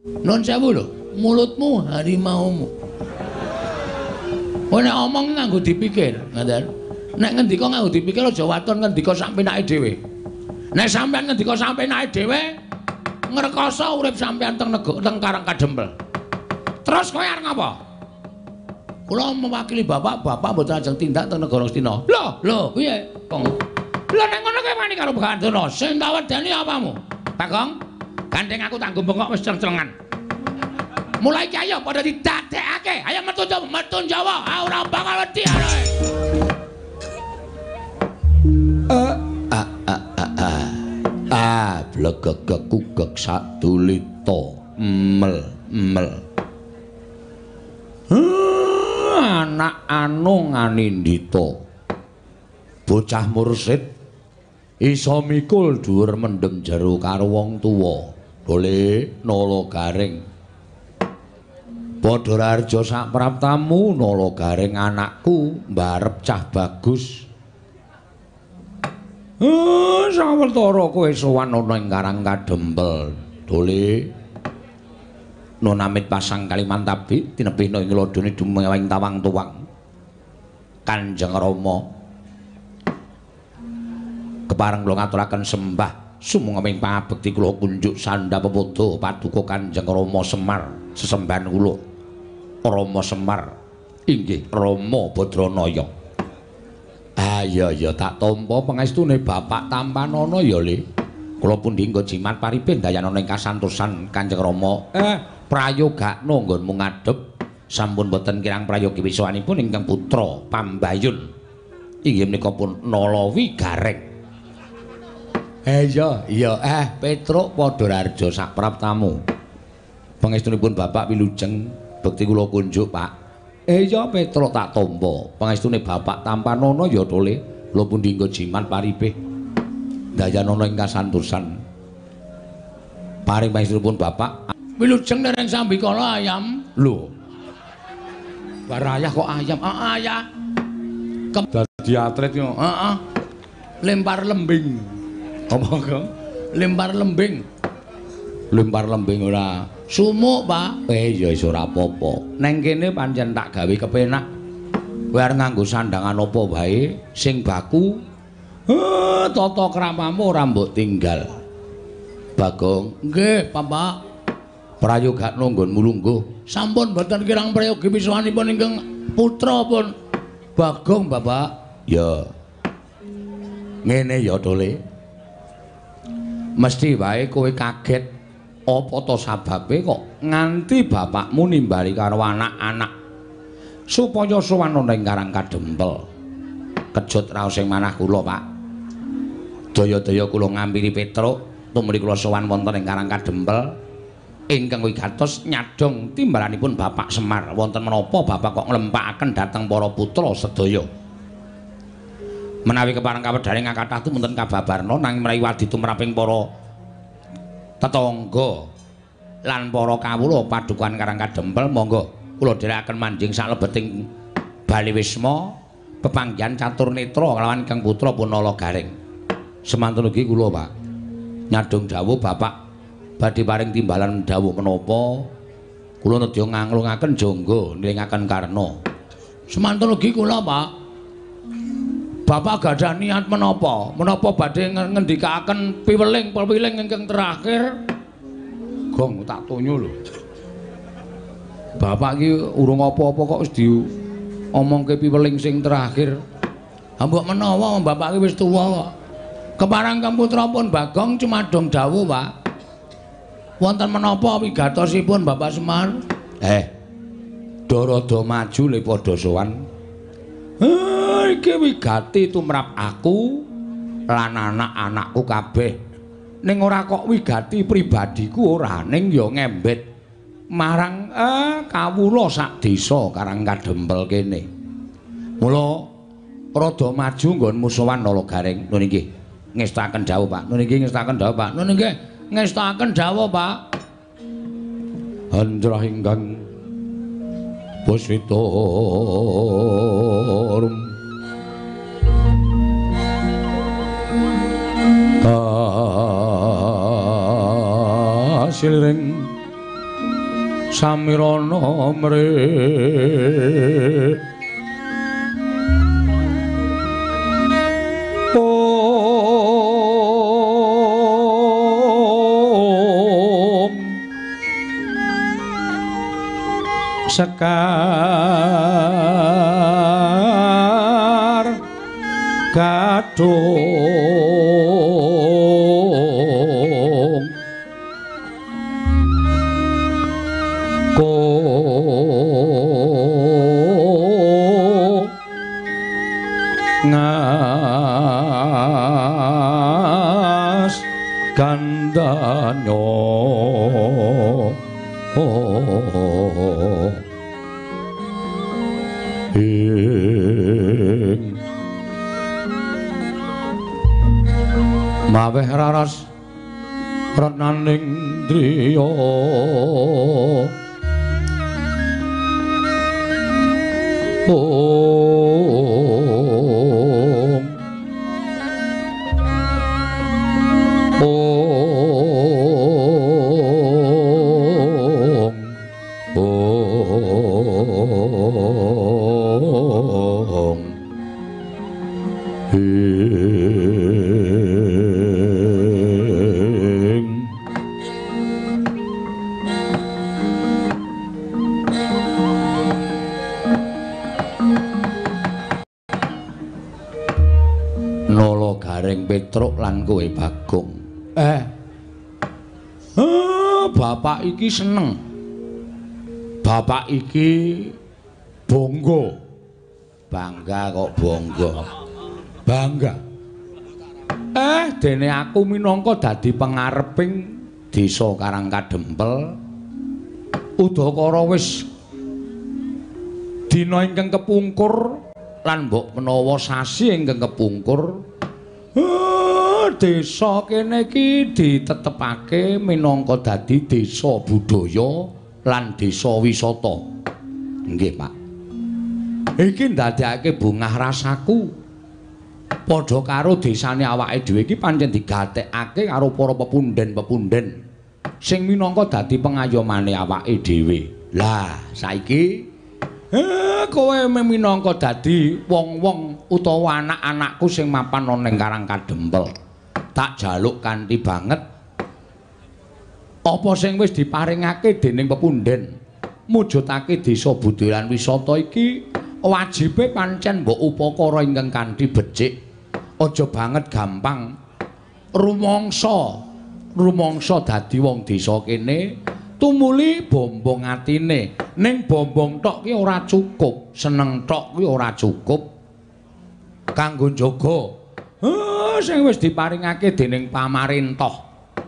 Nun sewu lho, mulutmu harimaumu. Kowe nek omong nganggo dipikir, ngoten. Nek ngendika nganggo dipikir aja waton ngendika sak penake dhewe. Nek sampean ngendika sak penake dhewe, ngrekoso urip sampean teng Karang Kadempel. Terus kowe arep ngapa? Kula mewakili bapak mboten ajeng tindak teng negara Astina. Lho, piye? Kong. Lha nek ngono kowe wani karo Bagandana, sing tak wedani apamu? Bagong, gandeng aku tak bengok wis ceng-celengan. Mulai iki ayo padha didadekake. Ayo metu Jawa, ora bakal wedi arek. Blegegek satulita mel. Anak anu nganindita. Bocah mursid iso mikul dhuwur mendem jero karo wong tuwa. Boleh nala garing. Padha Rarja sak praptamu nala garing anakku mbarep cah bagus. Sawetara kowe sowan ana ing Karang Kadempel. Dole Nonamit pasang Kalimantabi tinebihna ing lodone dumewing tawang tuwang. Kanjeng Rama kepareng kula ngaturaken sembah sumangga pangabekti kula kunjuk sandha pepodo paduka Kanjeng Rama Semar sesembahan kula. Rama Semar inggih Rama Badranaya. Ya tak tampa pangestune Bapak Tampanana ya Le. Kula pundi nggo jimat paribeh dayanana ing kasantosan Kanjeng Rama. Prayogakna nggonmu ngadhep sampun boten kirang prayogi wiswanipun ingkang putra Pambayun. Inggih menika pun Nalawi Gareng. Iya, Petruk padha Rarja sak praptamu. Pangestunipun Bapak wilujeng bekti kula kunjuk, Pak. Iya Petruk tak tampa. Pangestune Bapak Tampanana ya to Le. Kula pundi nggo jimat paribeh dayanana ing kasantosan. Paring pangestunipun Bapak wilujeng dereng sambikala ayam. Lho. Barayah kok ayam? Ayah. Dadi atlet yo. Heeh. Lempar lembing. Apa kok? Lempar lembing. Lempar lembing ora sumuk, Pak. Ya wis ora apa-apa. Neng kene pancen tak gawe kepenak. Kowe arep nganggo sandhangan apa wae sing baku. Tata kramamu ora mbok tinggal. Bagong. Nggih, Bapak. Prayogakna nggonmu lungguh. Sampun boten kirang prayogi wiswanipun ingkang putra pun Bagong, Bapak. Ya. Ngene ya, Dole. Mesti wae kowe kaget apa to sababe kok nganti bapakmu nimbali karo anak-anak supaya sowan ana ing Karang Kadempel. Kejut raos ing manah kula, Pak. Daya-daya kula ngampiri Petruk tumrap kula sowan wonten ing Karang Kadempel. Ingkang wigatos nyadong timbalanipun Bapak Semar wonten menapa Bapak kok nglempakaken dhateng para putra sedaya. Menawi kepareng kawedharing kathah tumunten kababarna nanging mrawi wadi tumraping para tetangga lan para kawula padukan Karang Kadempel monggo kula dherekaken manjing saklebeting Bali Wisma pepanggihan catur netra kalawan Kang putra Punala Garing. Semanten ugi kula, Pak. Nyadong dawuh Bapak badhe paring timbalan dawuh menapa kula nedya nganglungaken jangga nilingaken karna. Semanten ugi kula, Pak. Bapak gadah niat menapa? Menapa badhe ngendikaken piweling ingkang terakhir? Gong tak tunyu lho. Bapak iki urung apa-apa kok wis diomongke piweling sing terakhir. Mbok menawa Bapak iki wis tuwa kok. Keparang Kang putra pun Bagong cumadong dawuh, Pak. Wonten menapa wigatosipun Bapak Semar? Darada maju le padha sowan. Iki wigati tumrap aku lan anak-anakku kabeh. Ning ora kok wigati pribadiku ora, ning ya ngembet marang kawula sak desa Karang Kadempel kene. Mula rada maju nggonmu sowan Nala Garing. Nun nggih ngestaken dawuh, Pak. Nun nggih ngestaken dawuh, Pak. Nun nggih ngestaken dawuh, Pak. Handrah ingkang Puswitorum Kasilring samirana mrih sekar gadung ko ngas gandanyo maweh raras renaning driya Nala Gareng Petruk lan kowe Bagong. Bapak iki seneng. Bapak iki bangga. Bangga kok bangga. Bangga. Dene aku minangka dadi pangareping Desa Karangkadempel. Udakara wis dina ingkang kepungkur lan mbok menawa sasi ingkang kepungkur desa kene iki ditetepake minangka dadi desa budaya lan desa wisata. Nggih, Pak. Iki ndadekake bungah rasaku padha karo desane awake dhewe iki pancen digatekake karo para pepunden-pepunden sing minangka dadi pengayomane awake dhewe. Lah, saiki kowe minangka dadi wong-wong utawa anak-anakku sing mapan ana ning Karangkadempel. Tak jaluk kanthi banget apa sing wis diparingake dening pepunden mujudake desa budaya lan wisata iki wajibe pancen mbok upakara ingkang kanthi becik. Aja banget gampang rumangsa dadi wong desa kene tumuli bombong atine. Ning bombong tok ki ora cukup, seneng tok ki ora cukup kanggo njaga sing wis diparingake dening pamarentah.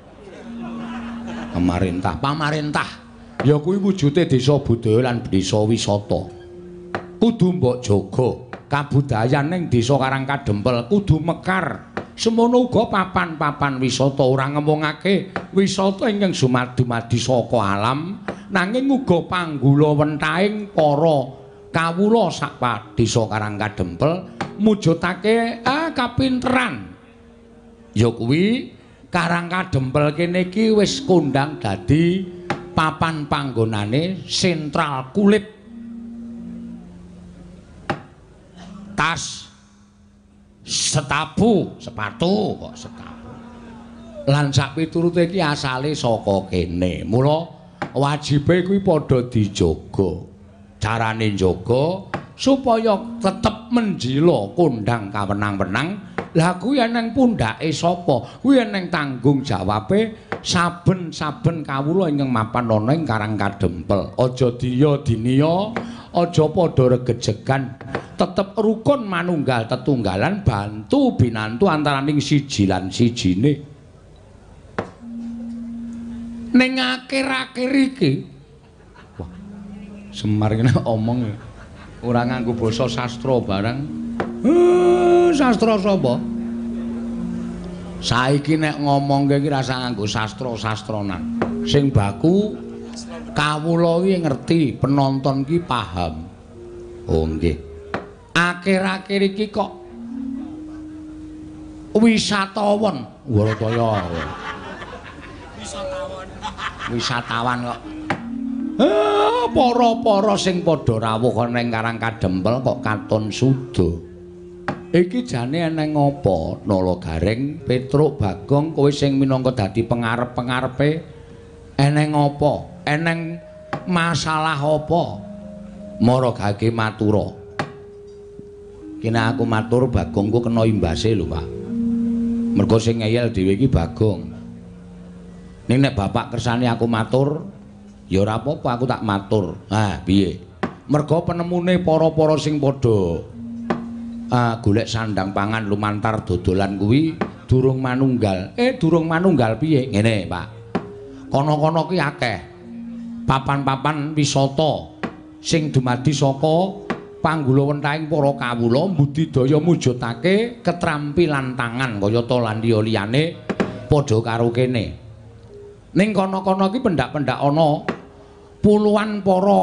Pamarentah ya kuwi wujude desa budaya lan desa wisata. Kudu mbok jaga kabudayan ning desa Karangkadempel kudu mekar. Semono uga papan-papan wisata ora ngemungake wisata ingkang dumadi saka alam nanging uga panggula wentahing para kawula sak desa Karangkadempel mujudake kapinteran. Ya kuwi Karangkadempel kene iki wis kondang dadi papan panggonane sentral kulit tas sepatu kok sepatu lan sak piturute iki asale saka kene. Mula wajibe kuwi padha dijaga. Carane njaga supaya tetep menjila kondang kawenang-wenang. Lah kuwi eneng pundhake sapa? Kuwi eneng tanggung jawabe saben-saben kawula ingkang mapan ana ing Karangkadempel. Aja diya-dinya, aja padha regejegan. Tetep rukun manunggal tetunggalan bantu binantu antaraning siji lan sijine. Ning akhir-akhir iki wah Semar kene omong ora nganggo basa sastra barang. Sastra sapa? Saiki nek ngomongke iki rasa nganggo sastra-sastronan. Sing baku kawula iki ngerti, penonton iki paham. Oh nggih. Akhir-akhir iki kok wisatawan, Warataya. Wisatawan kok Para-para sing padha rawuh ning Karang Kadempel kok katon suda. Iki jane eneng apa? Nala Garing, Petruk, Bagong, kowe sing minangka dadi pengarep-pengarepe eneng apa? Eneng masalah apa? Mara gage matura. Kene aku matur Bagongku kena imbase lho, Pak. Mergo sing ngeyel dhewe iki Bagong. Ning nek bapak kersane aku matur, ya ora apa-apa aku tak matur. Ah, piye? Mergo penemune para-para sing padha golek sandang pangan lumantar dodolan kuwi durung manunggal. Durung manunggal piye? Ngene, Pak. Kono-kono ki akeh papan-papan wisata sing dumadi saka panggulawenthahing para kawula budidaya mujudake ketrampilan tangan kayata lan liya-liyane padha karo kene. Ning kono-kono ki pendak-pendak ana puluhan para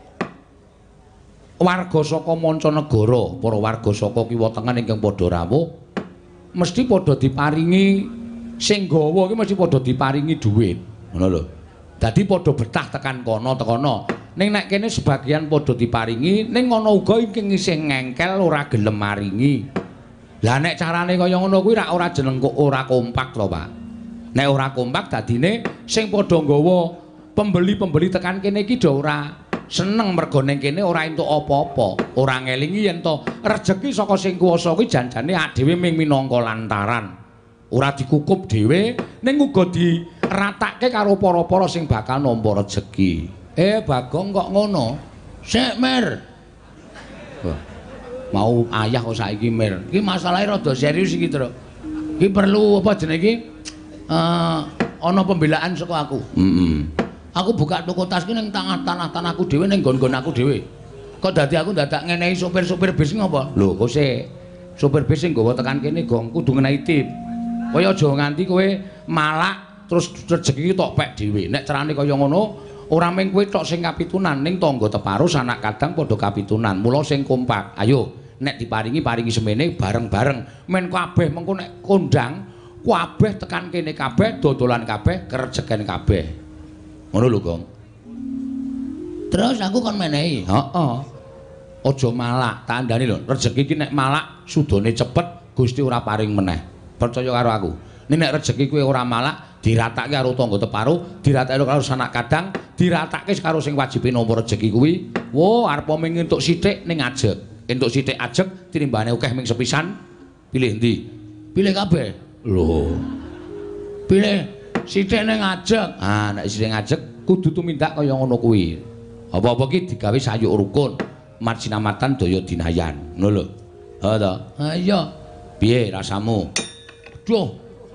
warga saka mancanegara, para warga saka kiwa tengen ingkang padha rawuh mesti padha diparingi sing gawa ki mesti padha diparingi dhuwit. Ngono lho. Dadi padha betah tekan kono. Ning nek kene sebagian padha diparingi, ning ngono uga iki sing ngengkel ora gelem maringi. Lah nek carane kaya ngono kuwi ora jeneng kok ora kompak to, Pak. Nek ora kompak dadine sing padha nggawa pembeli-pembeli tekan kene iki ora seneng mergo ning kene ora entuk apa-apa. Ora ngelingi yen to rejeki saka sing kuwasa kuwi janjane dhewe ming minangka lantaran. Ora dikukup dhewe ning uga diratake karo para-para sing bakal nampa rejeki. Bagong kok ngono? Sik, Mir. Mau ayah kok saiki, Mir. Iki masalahe rada serius iki, Tru. Iki perlu apa jenenge iki? Ana pembelaan saka aku. Aku buka toko tas ki ning tanah-tanahku dhewe ning nggon-nggon aku dhewe. Kok dadi aku dadak ngenehi sopir-sopir bis ngopo? Lho, kok sik sopir bis sing nggawa tekan kene gong kudu ngenehi tip. Kaya aja nganti kowe malak terus rejeki tok pek dhewe. Nek carane kaya ngono ora mung kowe tok sing kapitunan ning tangga teparo sanak kadang padha kapitunan. Mula sing kompak. Ayo nek diparingi semene bareng-bareng. Men kabeh mengko nek kondang kabeh tekan kene kabeh dodolan kabeh kerejeken kabeh. Ngono lho, Gong. Terus aku kon menehi. Heeh. Aja malak, tandane lho. Rejeki iki nek malak sudane cepet Gusti ora paring meneh. Percaya karo aku. Nek rejeki kuwi ora malak diratake karo tangga teparo, diratake karo sanak kadang, diratake karo sing wajibe nampa rejeki kuwi. Wo, arep ming entuk sithik ning ajeg. Entuk sithik ajeg tinimbane akeh ming sepisan. Pilih ndi? Pilih kabeh. Lho. Pilih sithik ning ajeg. Ah, nek sithik ajeg kudu tumindak kaya ngono kuwi. Apa-apa ki digawe sayuk rukun. Mat sinamatan daya dinayan. Ngono lho. Ha ta? Ha iya. Piye rasamu? Duh.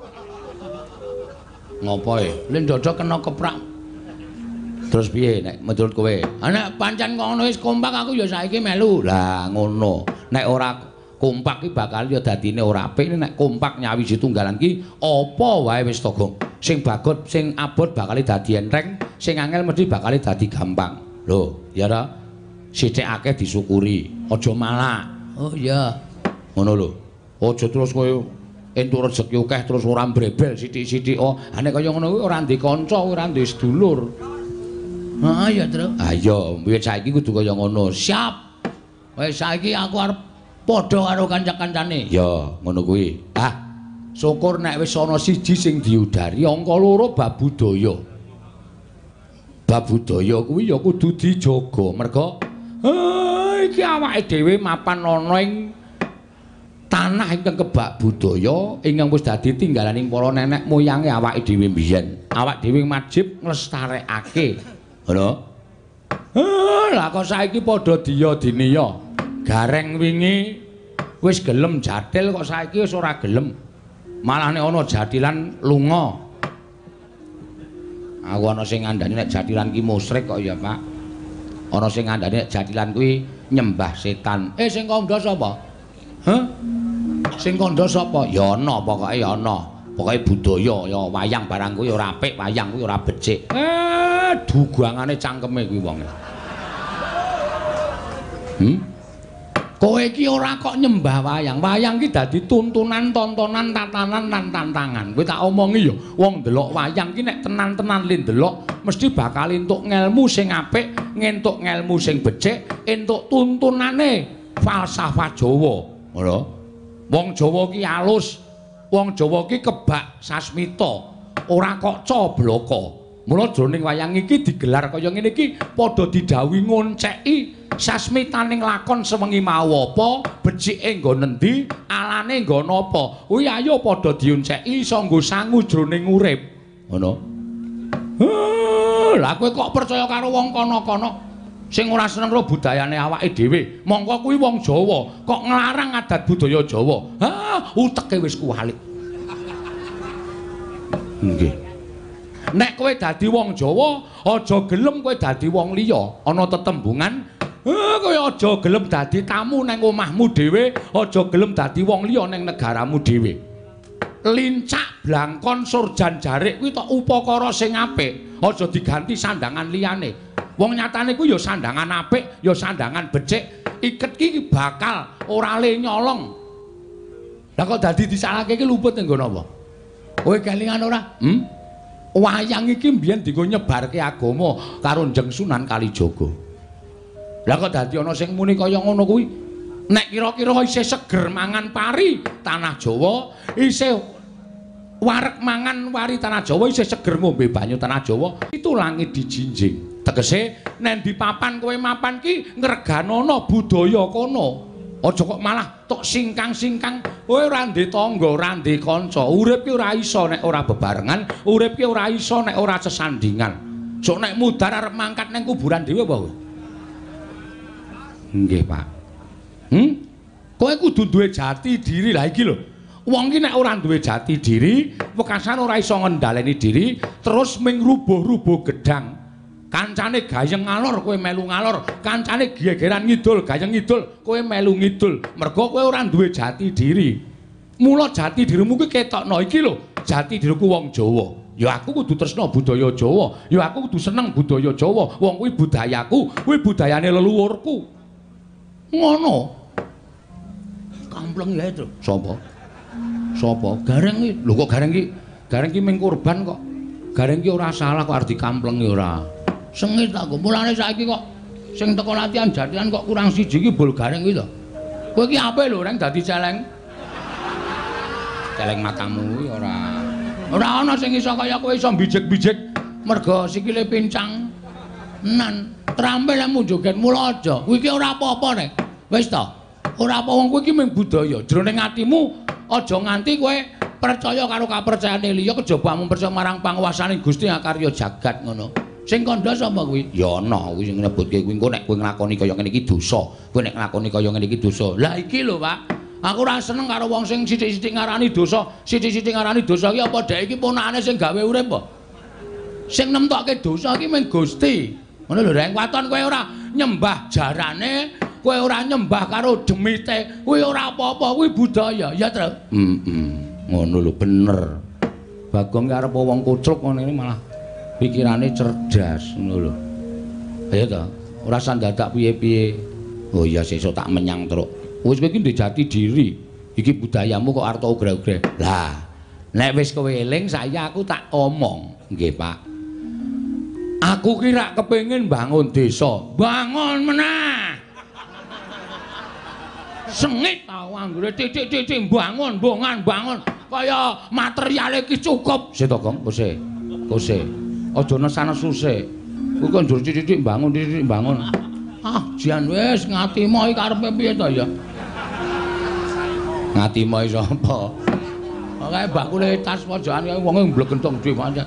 Ngopo e? Lek ndodok kena keprak. Terus piye nek menurut kowe? Nek pancen ngono wis kompak aku ya saiki melu. Lah ngono. Nek ora kompak ki bakal ya dadine ora apik. Nek kompak nyawiji tunggalan ki apa wae wis to, Gong. Sing bagot sing abot bakal dadi enteng, sing angel mesti bakal dadi gampang. Lho, ya ta? Sithik akeh disyukuri. Aja malak. Oh iya. Ngono lho. Aja terus kowe entuk rejeki akeh terus ora mbrebel sithik-sithik. Oh, nek kaya ngono kuwi ora ndek kanca, ora ndek sedulur. Heeh ya, Tru. Ha iya, wiwit saiki kudu kaya ngono. Siap. Wis saiki aku arep padha karo kanca-kancane. Ya, ngono kuwi. Syukur nek wis ana siji sing diudari, angka loro bab budaya. Bab budaya kuwi ya kudu dijaga. Merga iki awake dhewe mapan ana ing tanah ingkang kebak budaya ingkang wis dadi tinggalaning para nenek moyange awake dhewe mbiyen. Awak dhewe wajib nglestarekake. Ngono. Lah kok saiki padha diya diniya. Gareng wingi wis gelem jatil kok saiki wis ora gelem. Malah nek ana jatilan lunga. Aku ana sing ngandani nek jatilan ki musyrik kok ya, Pak. Ana sing ngandani nek jatilan kuwi nyembah setan. Sing kandha sapa? Hah? Sing kandha sapa? Ya ana, pokoke ya ana. Pokoke budaya ya wayang barang kuwi ora apik, wayang kuwi ora becik. Dugangane cangkeme kuwi wong. Kowe iki ora kok nyembah wayang. Wayang ki dadi tuntunan, tontonan, tatanan lan tantangan. Kowe tak omongi ya, wong ndelok wayang ki nek tenan-tenan li ndelok mesti bakal entuk ngelmu sing apik, ngentuk ngelmu sing becik, entuk tuntunane falsafah Jawa. Ngono. Wong Jawa ki alus, wong Jawa ki kebak sasmita, ora kok cobloko. Mula jroning wayang iki digelar kaya ngene iki padha didhawuhi ngonceki sasmitaning lakon sewengi mau apa, becike nggo nendi, alane nggo napa. Kuwi ayo padha dionceki iso nggo sangu jroning urip. Ngono. Lah kowe kok percaya karo wong kono-kono sing ora seneng karo budayane awake dhewe. Mongko kuwi wong Jawa, kok nglarang adat budaya Jawa. Uteke wis kuwalik. Nggih. Nek kowe dadi wong Jawa, aja gelem kowe dadi wong liya. Ana tetembungan, kowe aja gelem dadi tamu nang omahmu dhewe, aja gelem dadi wong liya nang negaramu dhewe. Lincak, blangkon, surjan jarik kuwi tok upakara sing apik. Aja diganti sandangan liyane. Wong nyatane kuwi ya sandangan apik, ya sandangan becik. Iket ki bakal ora le nyolong. Lah kok dadi disalahke ki luput ning nggon apa? Kowe kelingan ora? Wayang iki mbiyen dienggo nyebarke agama karo Njeng Sunan Kalijaga. Lah kok dadi ana sing muni kaya ngono kuwi? Nek kira-kira isih seger mangan pari tanah Jawa, isih wareg mangan wari tanah Jawa, isih seger ngombe banyu tanah Jawa, itu langit dijinjing. Tegese nek di papan kowe mapan ki ngreganono budaya kono. Aja kok malah tok singkang-singkang, kowe ora ndek tangga, ora ndek kanca. Urip ki ora iso nek ora bebarengan, urip ki ora iso nek ora sesandingan. Sok nek mudhar arep mangkat nang kuburan dhewe apa kowe? Nggih, Pak. Kowe kudu duwe jati diri. Lah iki lho. Wong ki nek ora duwe jati diri, wekasan ora iso ngendhaleni diri, terus ming rubuh-rubuh gedang. Kancane gayeng ngalor kowe melu ngalor, kancane gegeran ngidul gayeng ngidul kowe melu ngidul. Mergo kowe ora duwe jati diri. Mula jati dirimu kuwi ketokno iki lho, jati diriku wong Jawa. Ya aku kudu tresna budaya Jawa, ya aku kudu seneng budaya Jawa. Wong kuwi budayaku, kuwi budayane leluhurku. Ngono. Kampleng ya itu. Sapa? Sapa? Gareng iki. Lho kok gareng iki? Gareng iki ming kurban kok. Gareng iki ora salah kok arep dikamplengi ora. Sengit aku. Mulane saiki kok sing teko latihan jatian kok kurang siji iki bol gareng iki to. Kowe iki ape lho reng dadi celeng. Celeng matamu kuwi ora. Ora ana sing iso kaya kowe iso bijik-bijik merga sikile pincang. Nan, trampil lemu joget mula aja. Kuwi iki ora apa-apa nek. Wis to. Ora apa wong kowe iki mung budaya. Jroning atimu aja nganti kowe percaya karo kapercayane liya kejaba mung percaya marang panguwasaning Gusti Akarya jagat ngono. Sing kandha sapa kuwi? Ya ana kuwi sing nyebutke kuwi engko nek kowe nglakoni kaya ngene iki dosa. Kowe nek nglakoni kaya ngene iki dosa. Lah iki lho, Pak. Aku ora seneng karo wong sing sithik-sithik ngarani dosa. Sithik-sithik ngarani dosa iki apa dhek iki ponakane sing gawe urip apa? Sing nemtokke dosa iki mung Gusti. Ngono lho, Reng. Waton kowe ora nyembah jarane, kowe ora nyembah karo demite. Kuwi ora apa-apa, kuwi budaya. Ya, Tru. Ngono lho, bener. Bagong ki arep wong kucluk ngene malah pikirane cerdas ngono lho. Ayo to, ora sandadak piye-piye. Oh iya sesuk tak menyang truk. Wis kowe iki ndek jati diri. Iki budayamu kok arep ogre-ogre. Lah, nek wis kowe eling saya aku tak omong. Nggih, Pak. Aku ki rak kepengin bangun desa. Bangun meneh. Sengit tau anggere titik-titik bangun, bongan bangun. Kaya materiale iki cukup. Sik to, Kong, kose. Kose. Aja nesan-nesu sik. Kuwi kok njur titik bangun, titik bangun. Ah, jan wis ngatimo iki karepe piye to ya? Ngatimo sapa? Kae bakule tas pojokan kae wonge mblek kentong dhewe pancen.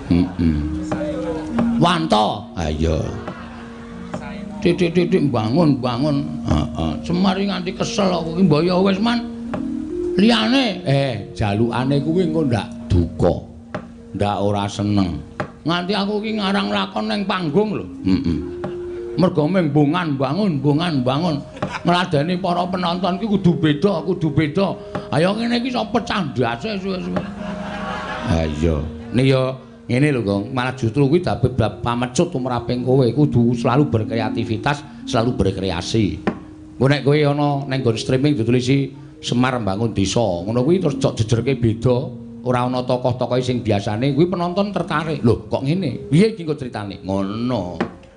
Wanto. Ha iya. Titik-titik bangun. Heeh. Semari nganti kesel aku iki mbaya wis man. Liyane jalukane kuwi engko ndak duka. Ndak ora seneng. Nganti aku iki ngarang lakon ning panggung lho. Mergo mung bangun. Ngladeni para penonton ki kudu beda. Ayo ngene iki iso pecah ndase suwe-suwe. Ha iya. Nek ya ngene lho, Kong, malah justru kuwi dadi pamecut tumraping kowe kudu selalu berkreativitas, selalu berkreasi. Engko nek kowe ana ning nggon streaming ditulisi Semar Mbangun Desa, ngono kuwi terus cok jejerke beda, ora ana tokoh-tokohe sing biasane, kuwi penonton tertarik. Lho, kok ngene? Piye iki kok critane? Ngono.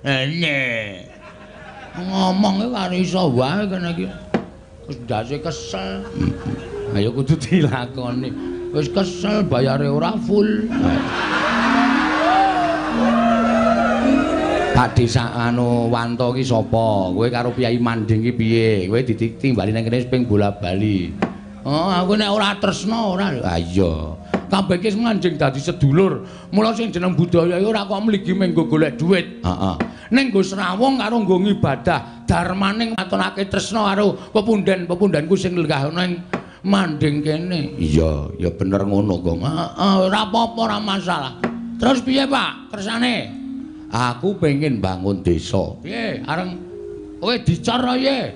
Ngomong karo iso wae kene iki. Wis ndase kesel. Ayo kudu dilakoni. Wis kesel bayare ora full. Pak Desa anu Wanto ki sapa? Kowe karo Kyai Manding ki piye? Kowe ditimbali nang kene ping bola-bali. Oh, aku nek ora tresna ora. Ha iya. Kabeh ki manjing dadi sedulur. Mula sing jeneng budaya ora kok mligi menggo golek dhuwit. Heeh. Ning nggo srawung karo nggo ngibadah, darmaning ngatonake tresna karo pepundhen-pepundhenku sing lenggah ning Manding kene. Iya, ya bener ngono, Gong. Heeh, ora apa-apa, ora masalah. Terus piye, Pak? Kersane? Aku pengen bangun desa. Piye? Areng kowe dicor ya?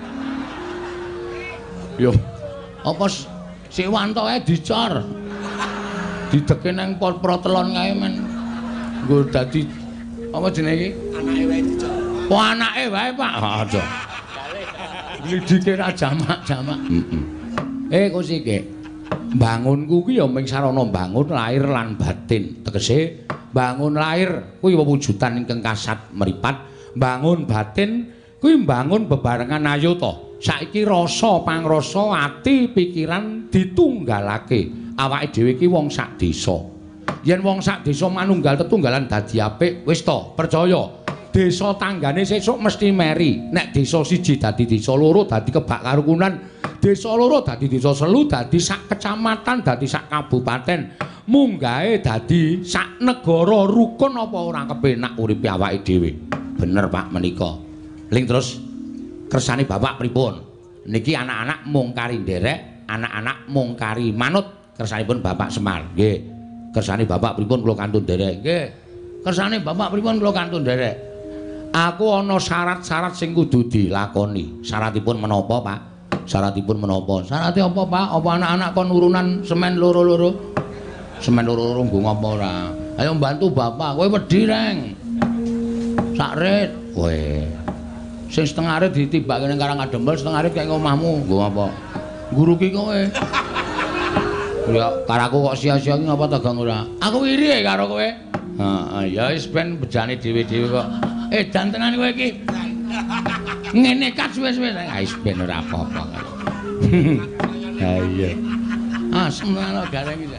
Yo. Apa si Wanto ae dicor? Dideke nang protelon kae men. Nggo dadi apa jenenge iki? Anake wae dicor. Oh, anake wae, Pak. Aja. Lidike ra jamak-jamak. Kok sik bangunku kuwi ya ming sarana bangun lahir lan batin. Tegese bangun lahir kuwi wewujudan ingkang kasat mripat, bangun batin kuwi bangun bebarengan ayuta. Saiki rasa pangrasa ati pikiran ditunggalake. Awake dhewe iki wong sak desa. Yen wong sak desa manunggal tetunggalan dadi apik, wis to, percaya. Desa tanggane sesuk mesti meri. Nek desa siji dadi desa loro dadi kebak karukunan, desa loro dadi desa selu, dadi sak kecamatan, dadi sak kabupaten. Munggahe dadi sak negara rukun apa ora kepenak uripe awake dhewe. Bener Pak menika. Ling terus kersane Bapak pripun? Niki anak-anak mung kari nderek, anak-anak mung kari manut. Kersanipun Bapak Semar. Nggih. Kersane Bapak pripun kula kantun nderek. Nggih. Kersane Bapak pripun kula kantun nderek. Aku ana syarat-syarat sing kudu dilakoni. Syaratipun menapa, Pak? Syaratipun menapa? Syarate apa, Pak? Apa anak-anak kon urunan semen loro-loro? Semen loro-loro nggo ngapa ora? Ayo mbantu Bapak, kowe wedi reng. Sak rit. Kowe. Sing setengah rit ditibake ning Karangadembel, setengah rit kaya omahmu. Nggo apa? Guru ki kowe. Ya, karaku kok sia-sia ki ngapa tegang ora? Aku iri karo kowe. Heeh, ya wis ben bejane dhewe-dhewe kok. Jantenan kowe iki. Ngene kat suwe-suwe. Ha wis ben ora apa-apa. Ha iya. Asem ana gareng iki.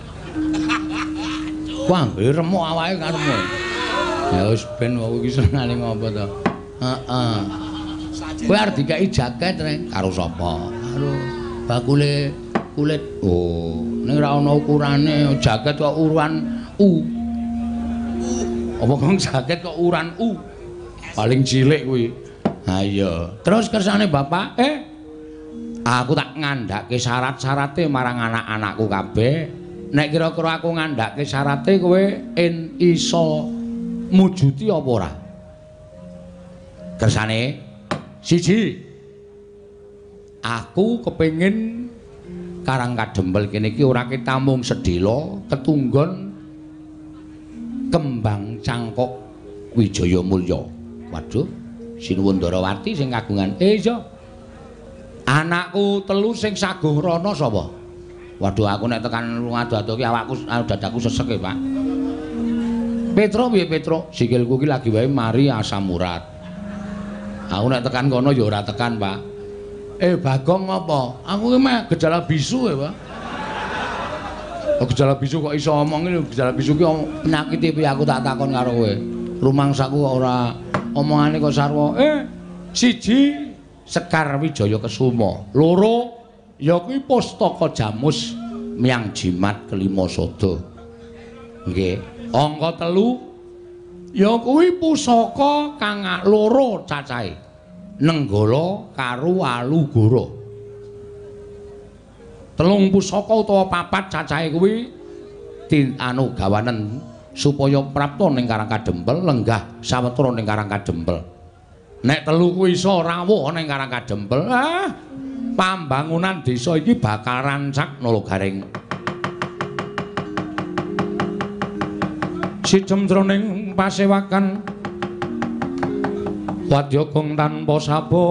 Wah, remuk awake karepmu. Ya wis ben wong iki senengane ngopo to. Heeh. Kowe arep dikai jaket rek karo sapa? Karo bakule kulit. Oh, ning ora ana ukurane jaket kok ukuran U. Apa kong jaket kok ukuran U? Paling cilik kuwi. Ha iya. Terus kersane Bapak, aku tak ngandhake syarat-syarate marang anak-anakku kabeh. Nek kira-kira aku ngandhake syarate kowe iso mujuti apa ora? Kersane siji. Aku kepengin Karangkadembel kene iki ora ketamung sedhela, ketunggon kembang cangkok Wijaya Mulya. Waduh, Sinuwun Darawati sing kagungan. Iya. Anakku telu sing saguh rana sapa? Waduh, aku nek tekan lunga-dado ki awakku dadaku sesek Pak. Petro piye Petro? Sikilku ki lagi wae mari asam urat. Aku nek tekan kono ya ora tekan, Pak. Bagong apa? Aku ki meh gejala bisu Pak. Gejala bisu kok iso omong iki, gejala bisu ki penyakit piye aku tak takon karo kowe. Rumangsaku kok ora omongane kok sarwa. Siji Sekar Wijaya Kesuma, loro ya kuwi Pustaka Jamus Miang Jimat Kelima Sada. Nggih. Angka 3 ya kuwi pusaka kang loro cacahe. Nenggala karo Alugara. 3 pusaka utawa 4 cacahe kuwi gawanen supaya prapta ning Karangkadembel, lenggah sawetara ning Karangkadembel. Nek 3 kuwi iso rawuh ning Karangkadembel, pambangunan desa iki bakal rancak Nalagareng. Sijem jroning pasewakan Wadyagong tanpa sabawa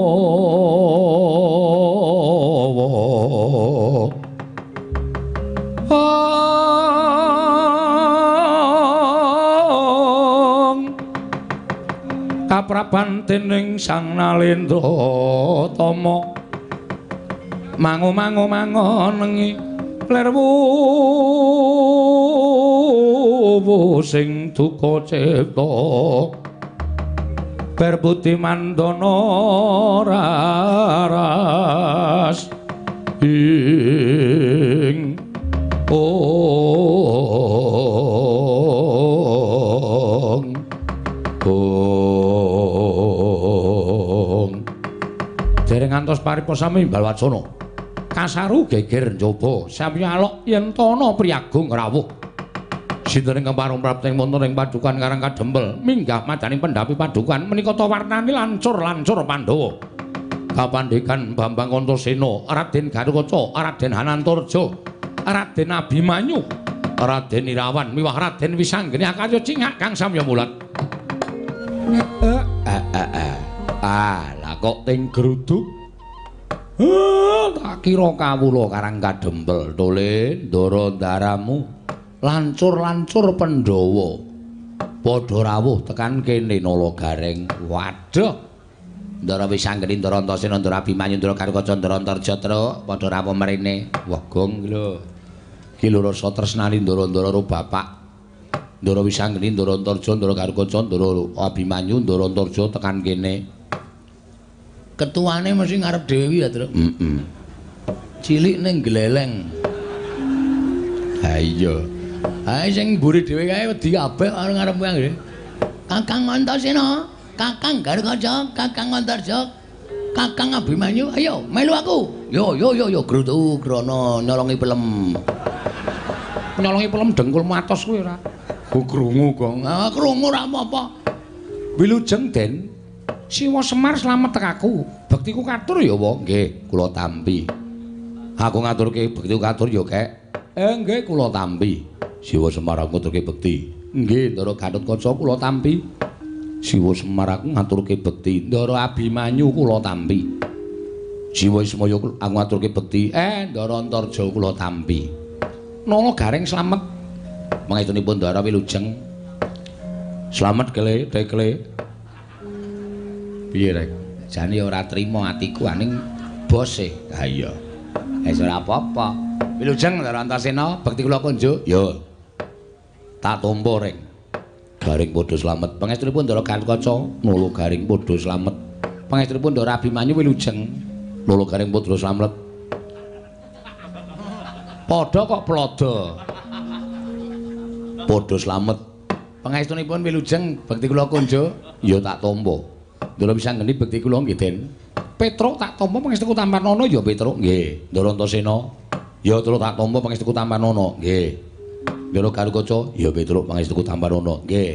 kapraban dening Sang Nalendra Tama mangu nengi lerwu sing duka cipta berbuti mandana raras ing dereng ngantos pariposami Balwacana kasaru geger njaba sami alok yen tana priyagung rawuh sinten ingkang parung prapting wonten ing padukan Karang Kadempel minggah madani pendhapi padukan menika ta warnani lancur-lancur Pandhawa kapandikan Bambang Antasena Raden Garukaca Raden Hanantarja Raden Abimanyu Raden Irawan miwah Raden Wisanggeni akarya cingak kang samya mulat lah kok ting gruduk tak kira kawula Karang Kadempel tole ndara ndaramu lancur-lancur Pandhawa padha rawuh tekan kene Nala Gareng waduh Ndara Wisanggeni Ndara Antasena Ndara Abimanyu Ndara Garukaca Ndara Antarja padha rawuh mrene wegong lho iki lho rasa tresnani ndara-ndara karo bapak Ndara Wisanggeni Ndara Antarja Ndara Garukaca Ndara Abimanyu Ndara Antarja tekan kene ketuane mesti ngarep Dewi ya, Truk. Cilik ning gleleng. Ha iya. Ha sing mburi dhewe kae wedi kabeh karo ngarep kuwi. Kakang Antasena, Kakang Garukaca, Kakang Antarja, Kakang Abimanyu, ayo melu aku. Yo grutuk grono nyolongi pelem. Nyolongi pelem dengkul matos kuwi ora. Ku krungu, Gong. Ah krungu ora apa-apa. Wilujeng Den Siwa Semar slamet tekaku. Bektiku katur ya, Wa. Nggih, kula tampi. Aku ngaturke bektiku katur ya, Kek. Nggih, kula tampi. Siwa Semar aku ngaturke bekti. Nggih, Ndara Gatotkaca kula tampi. Siwa Semar aku ngaturke bekti. Ndara Abimanyu kula tampi. Siwa Ismaya aku ngaturke bekti. Ndara Antarja kula tampi. Nala Gareng slamet. Mangestunipun Ndara Wilujeng. Slamet kele, Dekle. Piye rek? Jane ora trima atiku aning bose. Ha iya. Wis ora apa-apa. Wilujeng Ndara Antasena, bekti kula kunjuk. Ya. Tak tampa rek. Garing padha slamet. Pangestunipun Ndara Garukaca, Nala Garing padha slamet. Pangestunipun Ndara Abimanyu Wilujeng, Nala Garing padha slamet. Padha kok plada. Padha slamet. Pangestunipun Wilujeng, bekti kula kunjuk. Ya tak tampa. Ndara Wisanggeni bekti kula nggih Den. Petruk tak tampa pangestuku Tampanana ya Petruk nggih. Ndara Antasena ya Petruk tak tampa pangestuku Tampanana nggih. Ndara Garukaca ya Petruk pangestuku Tampanana nggih.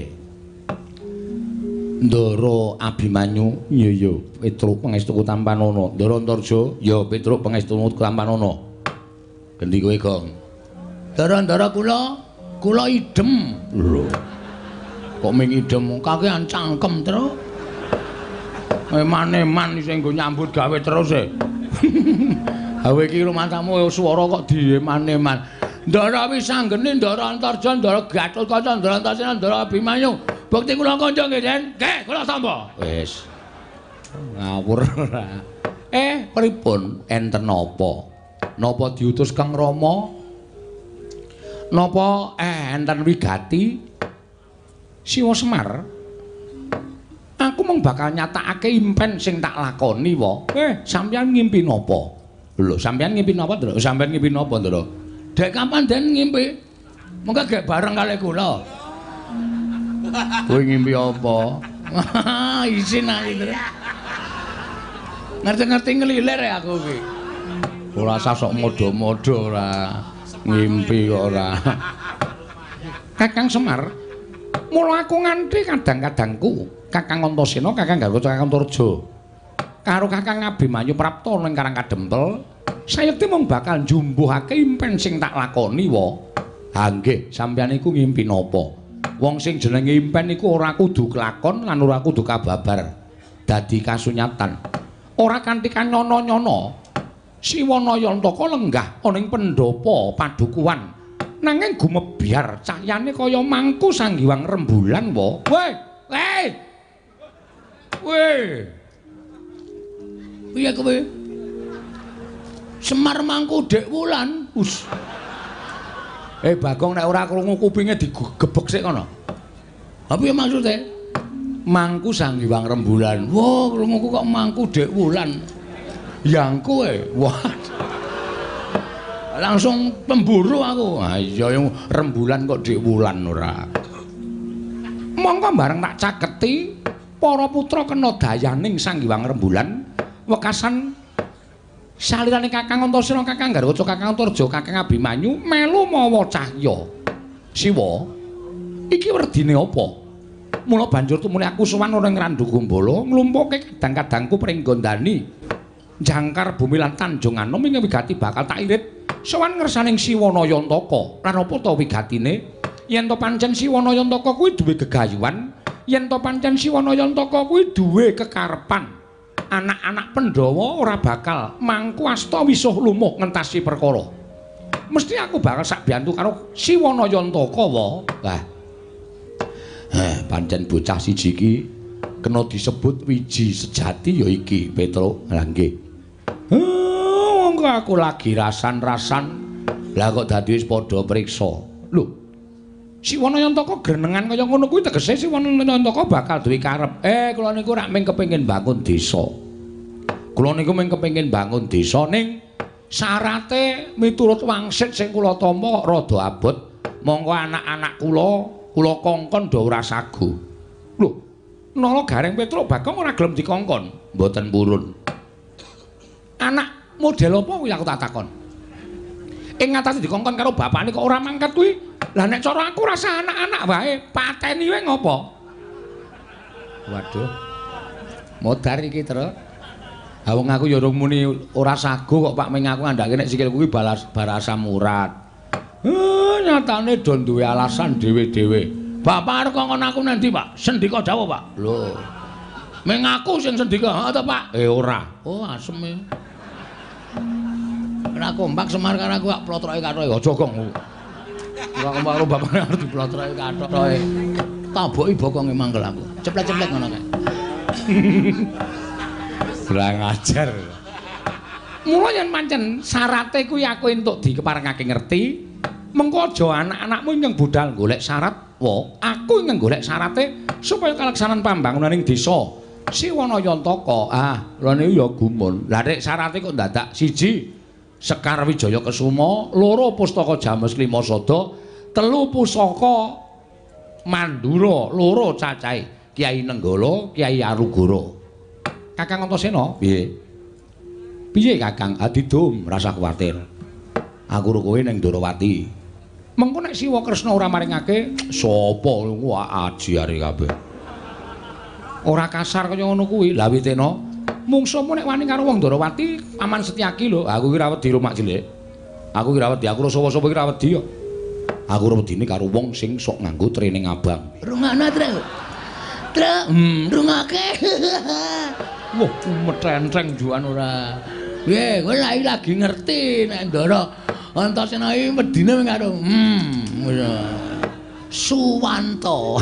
Ndara Abimanyu ya Petruk pangestuku Tampanana. Ndara Antarja ya Petruk pangestuku Tampanana. Gendi kowe, Gong. Ndara kula idem. Lho. Kok ming idem kakean cangkem, Truk. Eman-eman sing nggo nyambut gawe terus e. Hawe iki rumasamu swara kok dieman-eman. Ndara Wisanggeni, Ndara Antarja, Ndara Gatotkaca, Ndara Antasena, Ndara Abimanyu. Bekti kula kanca nggih, Den. Nggih, kula tampa. Wis. Ngawur ora. Pripun enten napa? Napa diutus Kang Rama? Napa enten wigati? Siwa Semar? Aku mung bakal nyatakake impen sing tak lakoni, Wa. Sampeyan ngimpi napa? Lho, sampeyan ngimpi napa, Ndra? Sampeyan ngimpi napa, Ndra? Dek kapan Den ngimpi? Mengko gek bareng kali kula. Kowe ngimpi apa? Isin ae, Ndra. Ngerti-ngerti ngelilir ya aku iki. Ora usah sok modo-modo ora. Ngimpi kok ora. Kakang Semar, mula aku nganti kadang-kadangku Kakang Antasena, Kakang Garukaca, Kakang Antarja karo Kakang Abimanyu prapta ning Karang Kadempel, sayekti mung bakal njumbuhake impen sing tak lakoni, Wa. Ha nggih, sampeyan iku ngimpi napa? Wong sing jenenge impen iku ora kudu kelakon lan ora kudu kababar. dadi kasunyatan. Ora kanthi kanyono-nyono Siwana Yantaka lenggah ana ing pendhapa padukuhan. Nanging gumebyar cahyane kaya mangku sanggiwang rembulan wa. Weh! Piye kowe? Semar mangku Dek Wulan. Us. Bagong nek ora krungu kupinge digebek sik kono. Apa piye maksude? Mangku sanggiwang rembulan. Wah, krunguku kok mangku Dek Wulan. Yang kowe. Wah. Langsung pemburu aku. Ah iya rembulan kok Dek Wulan ora. Monggo bareng tak caketi para putra kena dayaning sanggiwang rembulan wekasan salirane Kakang Antasena, Kakang Garwaca, Kakang Antarja, Kakang Abimanyu melu mawa cahya. Siwa, iki werdine apa? Mula banjur tumune aku sowan ora ing Randu Gombala, nglumpuhke kadang-kadangku pringgondani. Jangkar bumi lan Tanjung Anom ing wigati bakal tak irit sowan ngersaning Siwana Yantaka. Lan apa ta wigatine? Yen to pancen Siwana Yantaka kuwi duwe gegayuhan, yen to pancen Siwana Yantaka kuwi duwe kekarepan, anak-anak Pandhawa ora bakal mangku asta wisuh lumuh ngentasi perkara. Mesti aku bakal sak biyantu karo Siwana Yantaka wa. Lah. Pancen bocah siji iki kena disebut wiji sejati ya iki, Petruk. Lah nggih. Monggo aku lagi rasan-rasan. Lah kok dadi wis padha priksa. Lho. Siwana Yantaka grenengan kaya ngono kuwi tegese Siwana Yantaka bakal duwe karep. Kula niku rak mung kepengin bangun desa. Kula niku mung kepengin bangun desa ning syarate miturut wangsit sing kula tampa rada abot. Monggo anak-anak kula kongkon do ora sagu. Lho, Nala Gareng Petruk Bagong ora gelem dikongkon, mboten purun. Anak model apa kuwi aku tak takon. Ing ngatasé dikongkon karo bapakne kok ora mangkat kuwi. Lah nek cara aku rasa anak-anak wae, pateni wae ngopo? Waduh. Modar iki, Tru. Ha wong aku ya urung muni ora sagu kok Pak Ming aku ngandhake nek sikil kuwi barasa murat. Nyatane do duwe alasan dhewe-dhewe. Bapak arep kongkon aku nanti, Pak. Sendika dawuh, Pak. Lho. Ming aku sing sendika, ha to, Pak? Ora. Oh, asem e. Nek kompak Semar karo aku kok plotroke karo aja gong. Ora kompak karo bapakne arep diplotroke kathoke. Taboki bokonge mangkel aku. Ceplek-ceplek ngono kae. Kurang ajar. Mula yen pancen syarate kuwi aku entuk dikeparengake ngerti, mengko aja anak-anakmu nyeng budal golek syarat. Wo, aku ingkang golek syarate supaya kaleksanan pambangunaning desa Siwana Yantaka. Lha niku ya gumun. Lah nek syarate kok dadak siji Sekar Wijaya Kesuma, loro Pustaka James Klimasada, telu Pusaka Mandura, loro cacahe Kyai Nenggala, Kyai Arugara. Kakang Antasena, piye? Piye Kakang? Adidum, rasa kuwatir. Aku karo kowe ning Ndarawati. Mengko nek Siwa Kresna ora maringake, sapa wah ajiare kabeh. Ora kasar kaya ngono kuwi. Lah Witena, mungsuhmu nek wani karo wong Ndarawati, Paman Setyaki lho. Aku ki ra wedi rumak cilik. Aku ki ra wedi, aku sapa-sapa ki ra wedi ya. Aku ora wedine karo wong sing sok nganggo training abang. Rungokno, Tru. Tru, rungake. Wah, metrentreng juan ora. Piye, kowe lagi ngerti nek Ndara Antasena iki medine mung karo Suwanto.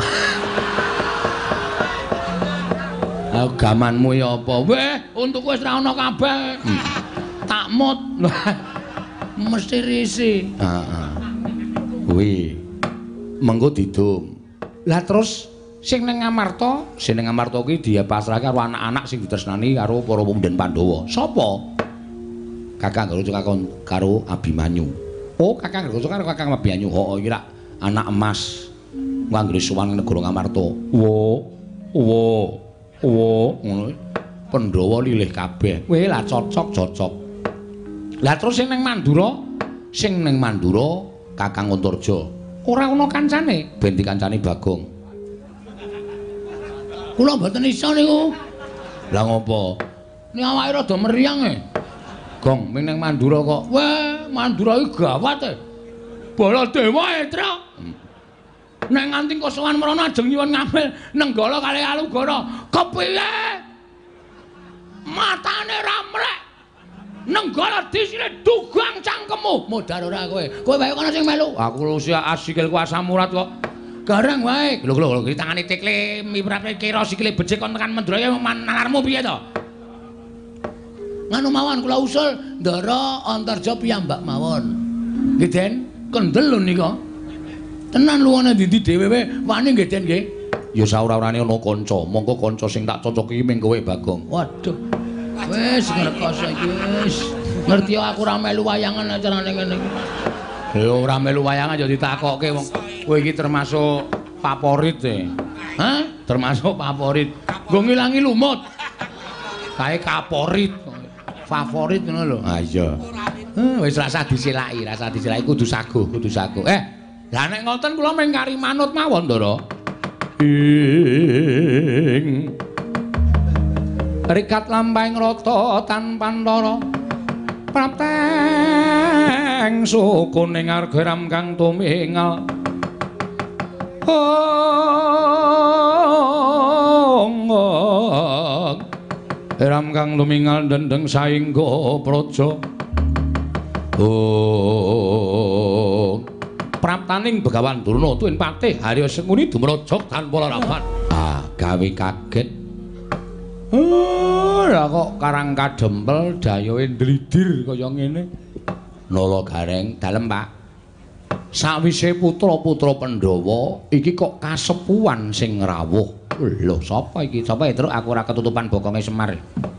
Agamanmu ya apa? Weh, untukku wis ra ana kabeh. Takmut. Mesti risi. Heeh. Kuwi mengko didum. Lah terus sing ning Ngamarta kuwi dia pasrahke karo anak-anak sing ditresnani karo para pemuda Pandhawa. Sapa? Kakang Garwaca karo Abimanyu. Oh, Kakang Garwaca karo Kakang Abimanyu. Oh, iki rak anak emas. Wanggre sowan negara Ngamarta. Wo. Ngono. Pandhawa lilih kabeh. Weh lah cocok. Lah terus sing ning Mandura Kakang Antarja. Ora ana kancane, ben dikancani Bagong. Kula mboten isa niku. Lah ngopo? Nek awake rada meriang e. Gong, ming ning Mandura kok. Weh, Mandura iki gawat e. Baladewa e, Tru. Nek nganti kosowan mrono ajeng nyuwun ngambil Nenggala kali Alugara. Kepiye? matane ra mlek. Nenggala disile dugang cangkemmu. Modar ora kowe. Kowe wae kono sing melu. Aku lu sikilku asam urat kok. Garang wae. Lho iki tangane tikle miprate kira sikile becik kon tekan Mendraya nalarmu piye to? Nganu mawon kula usul Ndara Antarja piyambak mawon. Nggih Den, kendel lho nika. Tenan luwane ndi dhewe wae wani nggih Den nggih. Ya saura-urane ana kanca, mongko kanca sing tak cocoki ming kowe Bagong. Waduh. Wis ngrekoso iki wis. Ngerti aku ora melu wayangan acarane ngene iki. Ya ora melu wayangan ya ditakokke wong kowe iki termasuk favorit e. Hah? Termasuk favorit. Nggo ngilangi lumut. Kae kaporit. Favorit ngono lho. Ha iya. Wis rasa disilaki kudu saguh. Lah nek ngoten kula mung kari manut mawon, Ndara. Ing rikat lampahing rata tanpa ndara prapteng sukuning argeram kang tumingal ram kang tumingal dendeng saingga praja praptaning Begawan Durna tuwin patih Harya Senguni dumrajog tanpa larapan gawe kaget. Lah kok karang kadempel dayoe ndlidir kaya ngene. Nala Gareng dalem, Pak. Sawise putra-putra Pandhawa iki kok kasepuhan sing rawuh. Lho, sapa iki? Sapa ya, Truk? Aku ora ketutupan bokonge Semar.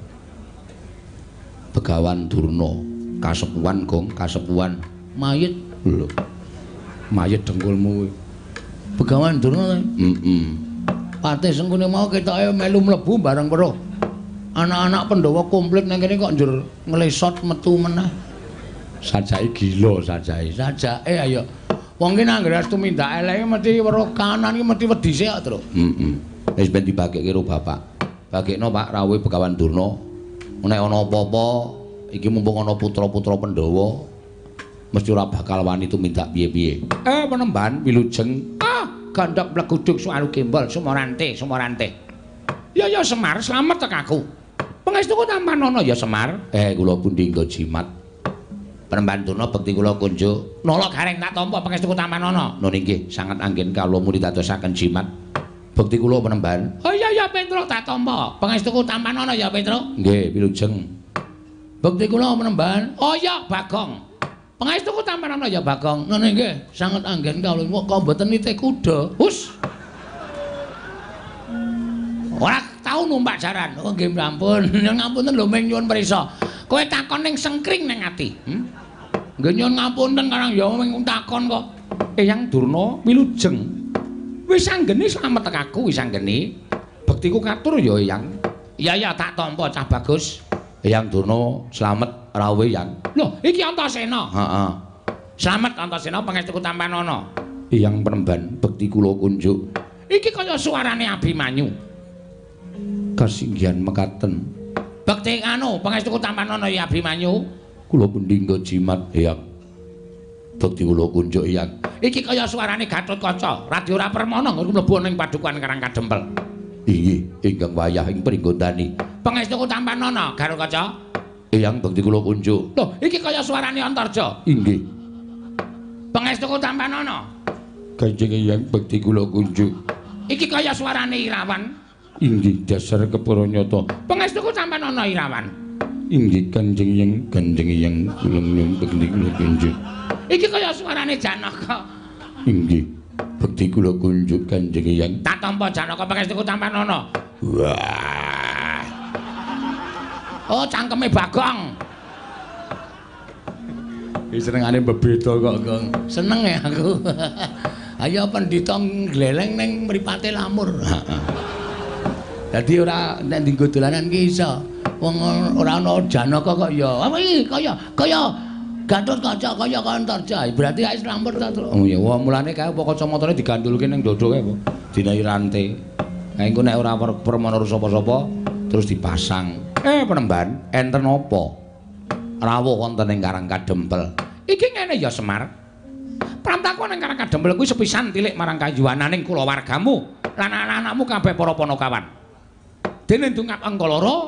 Begawan Durna, kasepuhan, Gong, kasepuhan. Mayit. Lho. Mayit dengkulmu. Begawan Durna. Patih Sengkuni mau ketoke melu mlebu bareng weruh. Anak-anak Pandhawa komplit nang kene kok njur nglesot metu meneh. Sajake gila sajake. Sajake ayo. Wong ki nang ngres tumindak eleke mesti weruh kanan ki mesti wedi sik, Tru. Wis ben dibagekke karo bapak. Bagekno Pak rawuhe Begawan Durna. Nek ana apa-apa iki mumpung ana putra-putra Pandhawa mesti ora bakal wani tumindak piye-piye. Penemban wilujeng. Gandhak bleguduk suaru gembol sumorante. Ya Semar, slamet tek aku. Pangestuku Tampanono ya Semar. Kula pundi nggo jimat. Penemban Durna bekti kula kunjuk. Nala Gareng tak tampa pangestuku Tampanono. Nun inggih sanget anggen kawula murid dadosaken jimat. Bekti kula penemban. Oh iya Petruk tak tampa. Pangestuku Tampanono ya Petruk. Nggih, wilujeng. Bekti kula penemban. Oh iya Bagong. Pangestuku Tampanono ya Bagong. Ngene nggih, sanget anggen kawula kok mboten nitih kuda. Hus. Ora tau numpak jaran. Oh nggih ampun. Ngapunten lho ming nyuwun prisa. Kowe takon ning sengkring ning ati. Nggih nyuwun ngapunten karang ya ming takon kok. Eyang Durna wilujeng. Wis anggene slamet tek aku wis anggene. Bektiku katur ya Eyang. Iya tak tampa cah bagus. Eyang Durna slamet rawuhe Yang. Lho, iki Antasena. Heeh. Slamet Antasena pangestuku Tampanono. Eyang Penemban bekti kula kunjuk. Iki kaya suarane Abimanyu. Kasinggihan mekaten. Bekti anu pangestuku Tampanono ya Abimanyu. Kula pundi nggo jimat Eyang. Bekti kula kunjuk Eyang. Iki kaya suarane Gatotkaca. Radyora Permana nggo mlebu ning padukan Karang Kadempel. Inggih, ingkang wayah ing pringgondani. Pangestuku Tampanono, Gatotkaca. Eyang bekti kula kunjuk. Lho, iki kaya suarane Antarja. Inggih. Pangestuku Tampanono. Kanjeng Eyang bekti kula kunjuk. Iki kaya suarane Irawan. Inggih, dasar Kepuranyata. Pangestuku Tampanono Irawan. Inggih, Kanjeng Eyang kula bekti kula kunjuk. Iki kaya suarane Janaka. Inggih, bekti kula kunjuk Kanjeng Eyang. Tak tampa Janaka pangestuku Tampanono. Wah. Oh, cangkeme Bagong. Iki senengane bebeda kok, Gong. Seneng ya aku. Ayo pendhita gleleng ning mripate lamur. Heeh. Dadi ora nek dienggo dolanan ki iso. Wong ora ana Janaka kok ya. Apa iki kaya Gatotkaca kaya Antarja. Berarti wis lamur ta, Tru? Oh iya, mulane kae apa kacamatane digandulke ning ndodho kae apa. Dinahi rantai. Kae engko nek ora permana sapa-sapa terus dipasang. Penemban, enten apa? Rawuh wonten ing Karang Kadempel. Iki ngene ya Semar. Pramtaku ning Karang Kadempel kuwi sepisan tilik marang kayuwananing kulawargamu lan anak-anakmu kabeh para Panakawan. Dene ndungap engko lara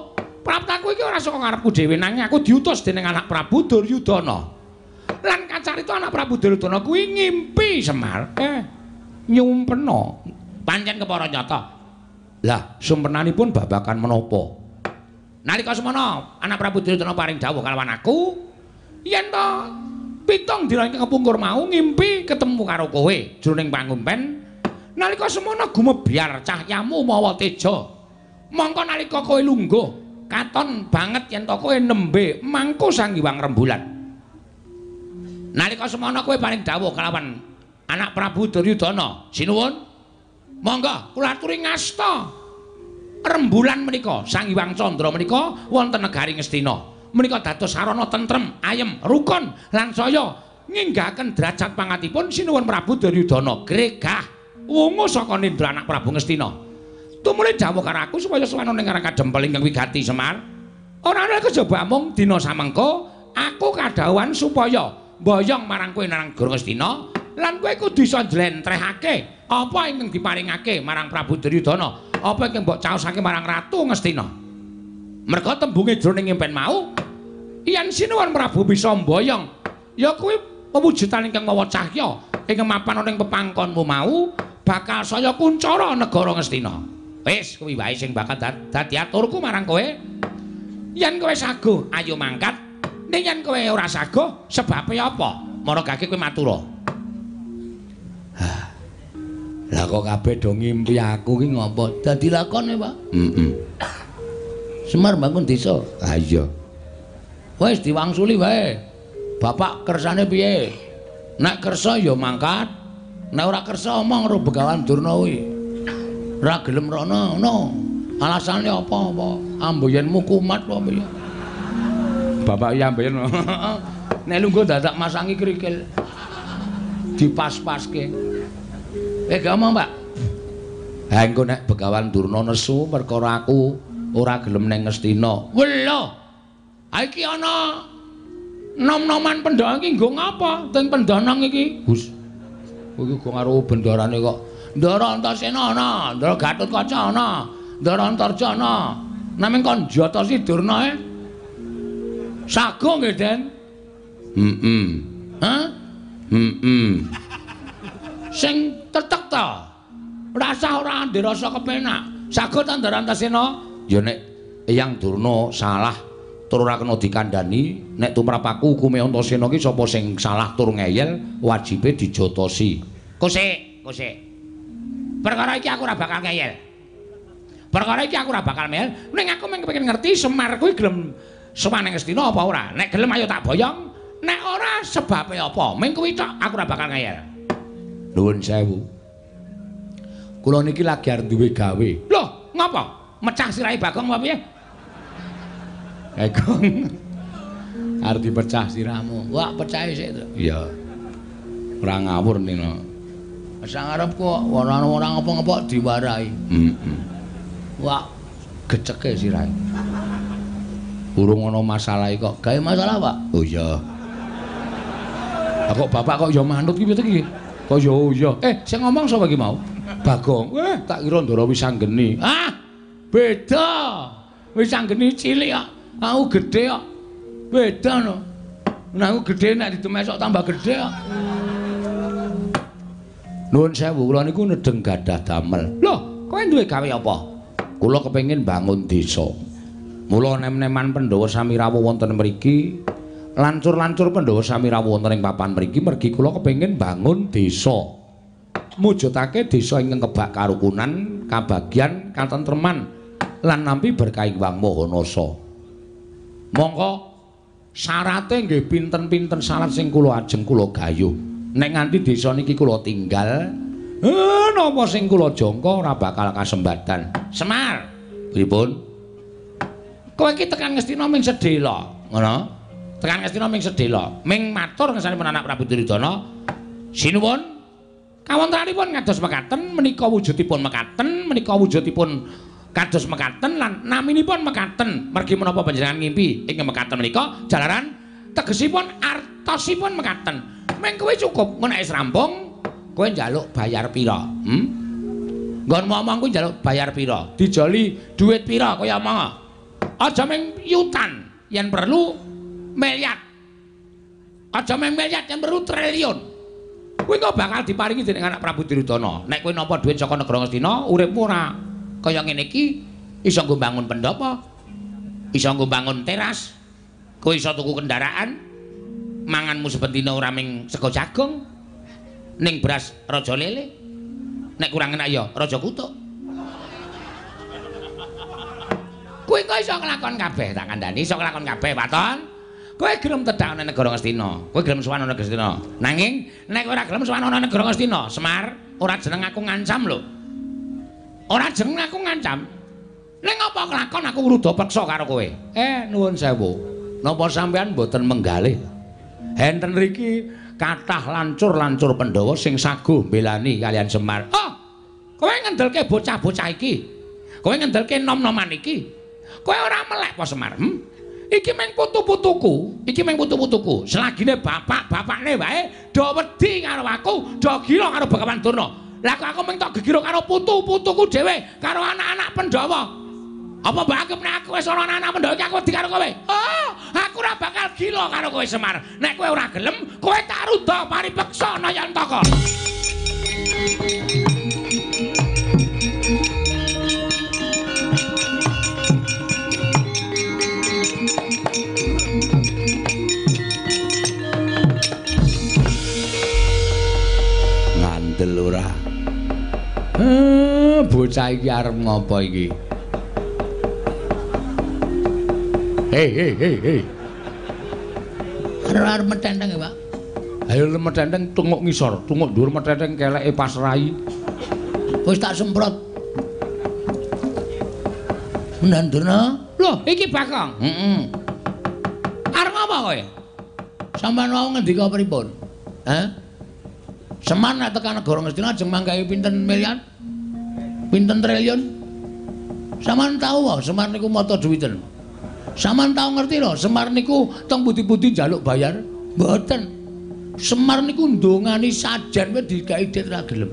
Praptaku iki ora saka ngarepku dhewe nanging aku diutus dening anak Prabu Duryudana. Lan kacarita anak Prabu Duryudana kuwi ngimpi Semar. Nyumpena. Pancen kepara nyata. Lah, sumpenanipun babakan menapa? Nalika semana anak Prabu Duryudana paring dawuh kalawan aku, yen to 7 dina ing kepungkur mau ngimpi ketemu karo kowe jroning pangumpen. Nalika semana gumebyar cahyamu mawa teja. Mongko nalika kowe lungguh katon banget yen to kowe nembe mangku Sang Hyang Rembulan. Nalika semana kowe paring dawuh kalawan anak Prabu Duryudana, sinuwun. Monggo kula aturi ngasta. Rembulan menika Sang Hyang Candra menika wonten negari Ngastina. Menika dados sarana tentrem, ayem, rukun lan saya nginggahaken derajat pangatipun sinuwun Prabu Duryudana gregah wungu saka nindra anak Prabu Ngastina. Tumuli dawuh karo aku supaya suwana ning arang kadempel ingkang wigati Semar. Ora ana kejaba mung dina samengko aku kadhawuhan supaya mboyong marang kowe nang Negara Ngastina lan kowe kudu isa njlentrehake apa ingkang diparingake marang Prabu Duryudana, apa ingkang mbok caosake marang Ratu Ngastina. Merga tembunge jroning impen mau yen sinuwun Prabu bisa mboyong ya kuwi pewujudan ingkang mawa cahya ingkang mapan ana ing pepangkonmu mau bakal saya kuncara negara Ngastina. Wis kuwi wae sing bakal dadi aturku marang kowe. Yen kowe saguh ayo mangkat, ning yen kowe ora saguh sebabe apa? Maragake kowe matura. Lah kok kabeh do ngimpi aku ki ngopo? Dadi lakone, Pak? Semar bangun desa. Ha iya. Wis diwangsuli wae. Bapak kersane piye? Nek kersa ya mangkat. Nek ora kersa omong karo Begawan Durna kuwi. Ora gelem rono, no. Alasane apa? Amboyenmu kumat apa piye? Bapak iya amboyen. Nek lungguh dadak masangi krikil. Dipas-paske. Ngomong, Pak. Ha engko nek Begawan Durna nesu perkara aku ora gelem ning Ngastina. Lho. Ha iki ana nom-noman pendhawa iki nggo ngapa? Teng pendanang iki. Gus. Iki kok karo bendarane kok Ndara Antasena ana, Ndara Gatotkaca ana, Ndara Antarja ana. Namung kon Jatasi Durna sago nggih, Den? Hah? Sing tetek ta? Rasa ora ndirasa kepenak. Sago ta Ndara Antasena? Ya nek Eyang Durna salah tur ora kena dikandhani, nek tumrap aku hukume Antasena ki sapa sing salah tur ngeyel, wajibe dijatosi. Kusik. Perkara iki aku ora bakal ngeyel. Perkara iki aku ora bakal ngeyel. Ning aku mung kepengin ngerti Semar kuwi gelem sowan ning Ngastina apa ora? Nek gelem ayo tak boyong. Nek ora sebabe apa? Ming kuwi tok aku ora bakal ngeyel. Nuwun sewu. Kula niki lagi arep duwe gawe. Loh, ngapa? Mecah sirahe Bagong apa piye? Bagong. Arep dipecah sirahmu. Wah, pecahe sik to. Iya. Ora ngawur nino. Sang arep kok ora ngapa-ngapa diwarai. Wah, geceke sirahe. Urung ana masalah kok. Gawe masalah, Pak? Oh iya. Kok bapak kok ya manut ki piye iki? Kok ya iya. Sing ngomong sapa iki mau? Bagong. Tak kira Ndara Wisanggeni. Ah, beda. Wisanggeni cilik kok. Aku gedhe kok. Beda no. Nek aku gedhe nek ditemesok tambah gedhe kok. Nuwun sewu, kula niku nedeng gadah damel. Loh, kowe duwe gawe apa? Kula kepengin bangun desa. Mula nem-neman Pandhawa sami rawuh wonten mriki, lancur-lancur Pandhawa sami rawuh wonten ing papan mriki, mergi kula kepengin bangun desa. Mujudake desa ingkang kebak karukunan, kabagyan, katentreman lan nampi berkah Wang Mahanasa. Mongko syarate nggih pinten-pinten syarat sing kula ajeng kula gayuh. Nek nganti desa niki kula tinggal, napa sing kula jangka ora bakal kasembadan. Semar, pripun? Kowe iki tekan Ngastina ming sedhela, ngono? Tekan Ngastina ming sedhela, ming matur ngesanipun anak Prabu Duryudana. Sinuwun, kawontenanipun kados mekaten, menika wujudipun mekaten, menika wujudipun kados mekaten lan naminipun mekaten. Mergi menapa panjenengan ngimpi ing mekaten menika jalaran tegesipun artosipun mekaten. Meng kowe cukup ngono wis rampung, kowe njaluk bayar pira? Nggon ngomong kuwi njaluk bayar pira? Dijoli dhuwit pira kaya omong? Aja meng yutan yen perlu miliar. Aja meng miliar yen perlu triliun. Kuwi kok bakal diparingi dening anak Prabu Duryudana. Nek kowe nampa dhuwit saka negara Ngastina, uripmu ora kaya ngene iki, iso nggo bangun pendopo, iso nggo bangun teras, kowe iso tuku kendaraan, manganmu sebendina ora ming sego jagung, ning beras raja lele. Nek kurang enak ya raja kutuk. Kowe kok iso nglakon kabeh tak kandhani, iso nglakon kabeh, Waton. Kowe gelem tedhak ana negara Ngastina, kowe gelem sowan ana Ngastina. Nanging nek ora gelem sowan ana negara Ngastina, Semar, ora jeneng aku ngancam lho. Ora jeneng aku ngancam. Ning apa kelakon aku ngruda peksa karo kowe? Nuwun sewu. Napa sampean mboten menggalih? Enten riki kathah lancur-lancur Pandhawa sing saguh mbelani kalian Semar. Oh, kowe ngendelke bocah-bocah iki. Kowe ngendelke nom-noman iki. Kowe ora melek apa Semar? Iki meng putu-putuku, iki meng putu-putuku. Selagine bapak-bapakne wae do wedi karo aku, do gila karo Bagawan Durna. Lah kok aku meng tok gegiro karo putu-putuku dhewe, karo anak-anak Pandhawa. Apa mbak nek aku wis ana anak Pandhawa iki aku wedi karo kowe? Oh, aku ora bakal gila karo kowe Semar. Nek kowe ora gelem, kowe tak rudha paripeksa Nayantaka. Ngandel ora? Bocah iki arep ngopo iki? Hei. Arep metenteng ya, Pak. Ayo metenteng tunguk ngisor, tunguk dhuwur metenteng keleke pasrai. Wis tak semprot. Nandurna? Loh, iki Bakong. Arep ngapa kowe? Sampeyan mau ngendika pripun? Semar nek tekan negara Ngastina ajeng manggahi pinten miliar? Pinten triliun? Sampeyan tahu wae Semar niku mata duwiten. Sampeyan tau ngerti lho, Semar niku teng pundi-pundi njaluk bayar? Mboten. Semar niku ndongani sajen wae digawe dit ra gelem.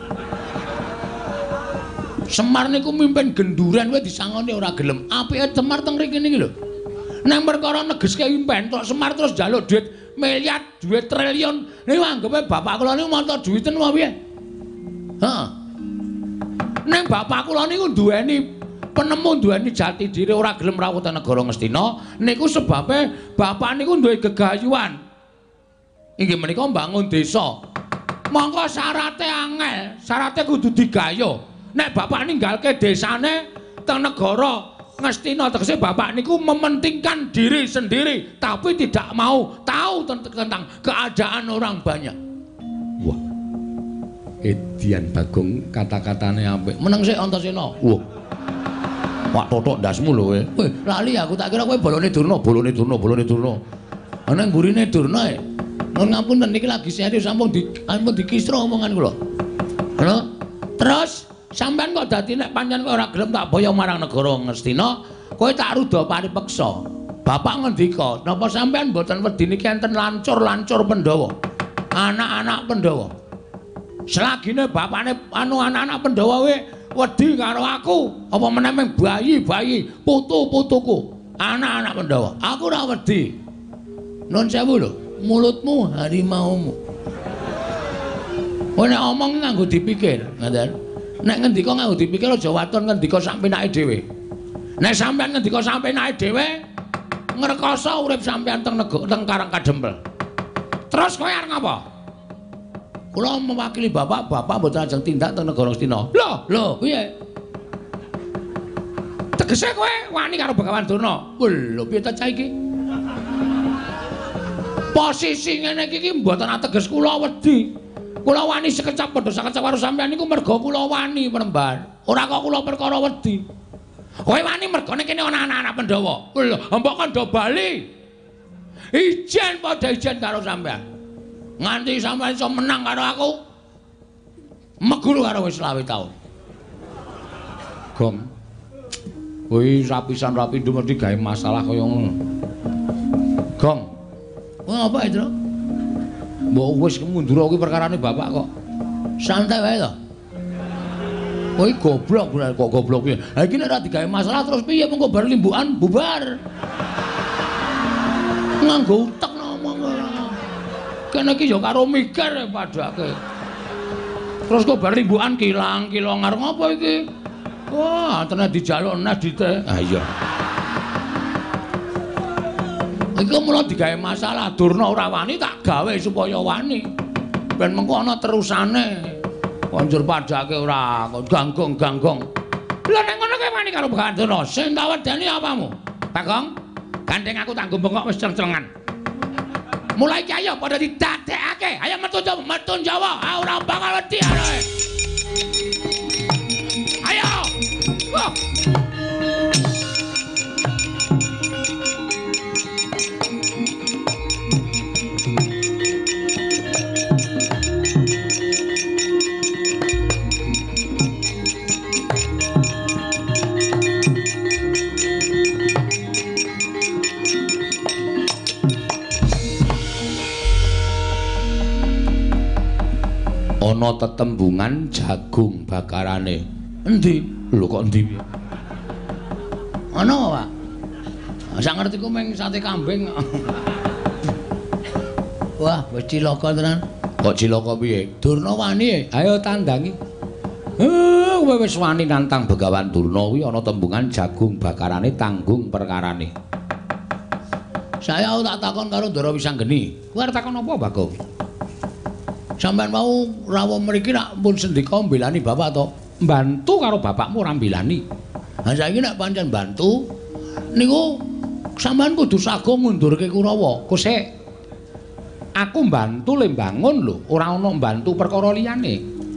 Semar niku mimpin genduran wae disangoni ora gelem. Apike Semar teng mriki niki lho. Nang perkara negeske impen tok Semar terus njaluk duit miliar, duit triliun. Niku anggepe bapak kula niku mata duwiten wae piye? Heeh. Nang bapak kula niku duweni penemu duweni jati diri ora gelem rawuh teng negara Ngastina niku sebabe bapak niku duwe gegayuhan inggih menika mbangun desa mongko syarate angel syarate kudu digayo nek bapak ninggalke desane teng negara Ngastina tegese bapak niku mementingkan diri sendiri tapi tidak mau tahu tentang keadaan orang banyak. Wah, Edian Bagong kata-katane apik meneng sik Antasena. Wah, Wak totok ndasmu lho kowe. Weh, lali aku tak kira kowe bolone Durna. Ana ngurine Durna e. Nuwun ngapunten niki lagi serius sampun dikisro omongan kula. Lho, terus sampean kok dadi nek pancen kowe ora gelem tak boyo marang negara Ngastina, kowe tak rudha paripeksa. Bapak ngendika, napa sampean mboten wedi niki enten lancur-lancur Pandhawa. Anak-anak Pandhawa. Selagine bapakne anak-anak Pandhawa wedi karo aku apa meneh mung bayi-bayi putu-putuku anak-anak Pandhawa aku ora wedi nun sewu lho mulutmu harimaumu kowe nek omong nganggo dipikir ngoten nek ngendika nganggo dipikir aja waton ngendika sak penake dhewe nek sampean ngendika sak penake dhewe ngrekoso urip sampean teng Karang Kadempel terus kowe arep ngapa? Kula mewakili bapak mboten ajeng tindak teng negara Ngastina. Lho, piye? Tegese kowe wani karo Bagawan Durna. Lho, piye ta cah iki? Posisi ngene iki mboten ateges kula wedi. Kula wani sekecap padha sekecap karo sampeyan niku merga kula wani penembar. Ora kok kula perkara wedi. Kowe wani merga nek kene ana anak-anak Pandhawa. Lho, mbok kandha bali. Ijen padha ijen karo sampeyan. Nganti sampeyan iso menang karo aku meguru karo wis 20 taun. Gong. Kuwi rapisan rapindo mesti gawe masalah kaya ngono. Gong. Kowe apa itu? Mbok wis mundur kuwi perkarane bapak kok. Santai wae to. Kowe goblok bener kok goblok piye? Ha iki nek ora digawe masalah terus piye mengko bar limbukan bubar. Nganggo utek ngomong. Kene iki ya karo mikir padake. Terus kok bar limbukan kilang-kilang arep ngopo iki? Wah, tenan dijaluk nes dite. Ah iya. Iku mulo digawe masalah Durna ora wani tak gawe supaya wani. Ben mengko ana terusane. Konjur padake ora ganggong-ganggong. Lha nek ngono kowe wani karo Gandana, sing tak wedani apamu? Bagong, gandeng aku tanggo bengok wis ceng-cengan. Mulai iki ayo padha didadekake. Ayo metu Jawa, ora bakal wedi arek. Ayo. Wah. Ana tetembungan jagung bakarane. Endi? Lho kok endi piye? Ana apa, Pak? Sak ngertiku mung sate kambing. Wah, wis cilaka tenan. Kok cilaka piye? Durna wani. Ayo tandangi. Kowe wis wani nantang Begawan Durna kuwi ana tembungan jagung bakarane tanggung perkarane. Saya tak takon karo Ndara Wisanggeni. Kowe arep takon apa, Bagong? Sampeyan mau rawuh mriki nak pun sendika mbelani bapak to? Mbantu karo bapakmu ora mbelani. Lah saiki nek pancen bantu niku sampeyan kudu sago ngundurke Kurawa. Kusik. Aku mbantu le mbangun lho, ora ana mbantu perkara liyane.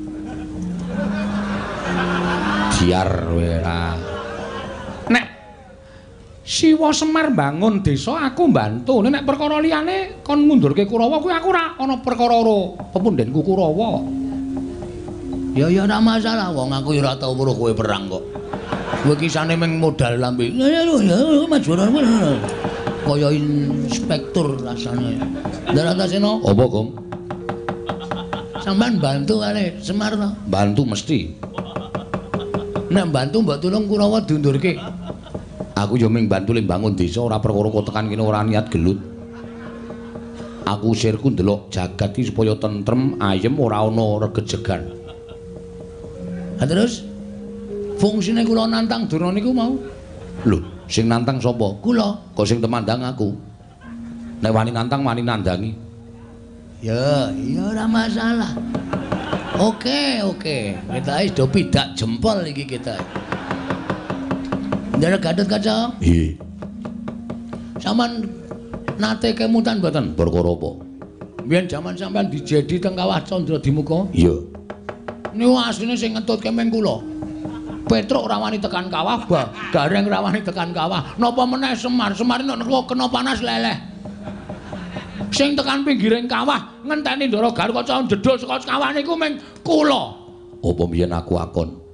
Biar ora. Nek Siwa Semar bangun desa aku mbantu. Nek perkara liyane kon ngundurke Kurawa kuwi aku ora ana perkara karo pepundhenku Kurawa. Ya ora masalah wong aku ora tau weruh kowe perang kok. Kowe kisane mung modal lambe. Ya maju ora. Kaya inspektur rasane. Ndarantasena. Apa, Gong? Sampeyan bantu kare Semar to? Bantu mesti. Nek bantu mbok tulung Kurawa diundurke. Aku yo mung bantu le bangun desa ora perkara kok tekan kene ora niat gelut. Aku usirku ndelok jagat iki supaya tentrem, ayem ora ana regejegan. Ha terus fungsine kula nantang Durna niku mau. Lho, sing nantang sapa? Kula. Kok sing temandang aku. Nek wani nantang wani nandangi. Ya, iya ora masalah. Oke. Kita wis do pidak jempol iki kita. Ndara Gatot Kaca? Nggih. Saman nate kemutan mboten perkara apa? Biyen jaman sampean dijedi teng Kawah Candra Dimuka? Iya. Niku asline sing ngentutke meng kula. Petruk ora wani tekan kawah, Gareng ora wani tekan kawah. Napa meneh Semar nek kena panas leleh. Sing tekan pinggiring kawah ngenteni Ndara Gatot Kaca jedul saka kawah niku meng kula. Apa biyen aku akon?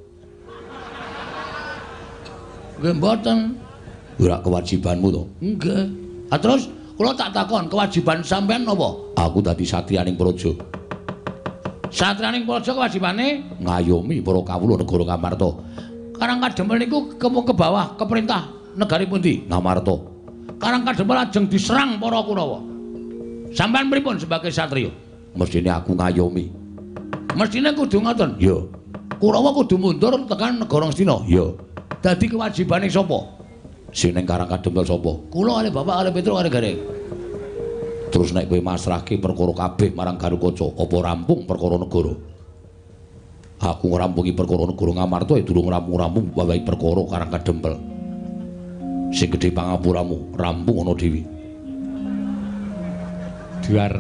Nggih mboten. Ora kewajibanmu to? Nggih. Ah terus kula tak takon, kewajiban sampean napa? Aku dadi satriyaning praja. Satriyaning praja kewajibane ngayomi para kawula negara Ngamarta. Karang Kadempel niku ke bawah keperintah negari pundi? Ngamarta. Karang Kadempel ajeng diserang para Kurawa. Sampean pripun sebagai satriya? Mestine aku ngayomi. Mestine kudu ngoten. Iya. Kurawa kudu mundur tekan negara Ngastina. Iya. Dadi kewajibane sapa? Sing ning Karang Kadempel sapa? Kula kali Bapak kali Petruk kali Gareng. Terus nek kowe masrahke perkara kabeh marang Garukaca, apa rampung perkara negara? Aku ngrampungi perkara negara Ngamarta durung rampung-rampung babahi perkara Karang Kadempel. Sing gedhe pangapuramu rampung ana dhewe. Duar.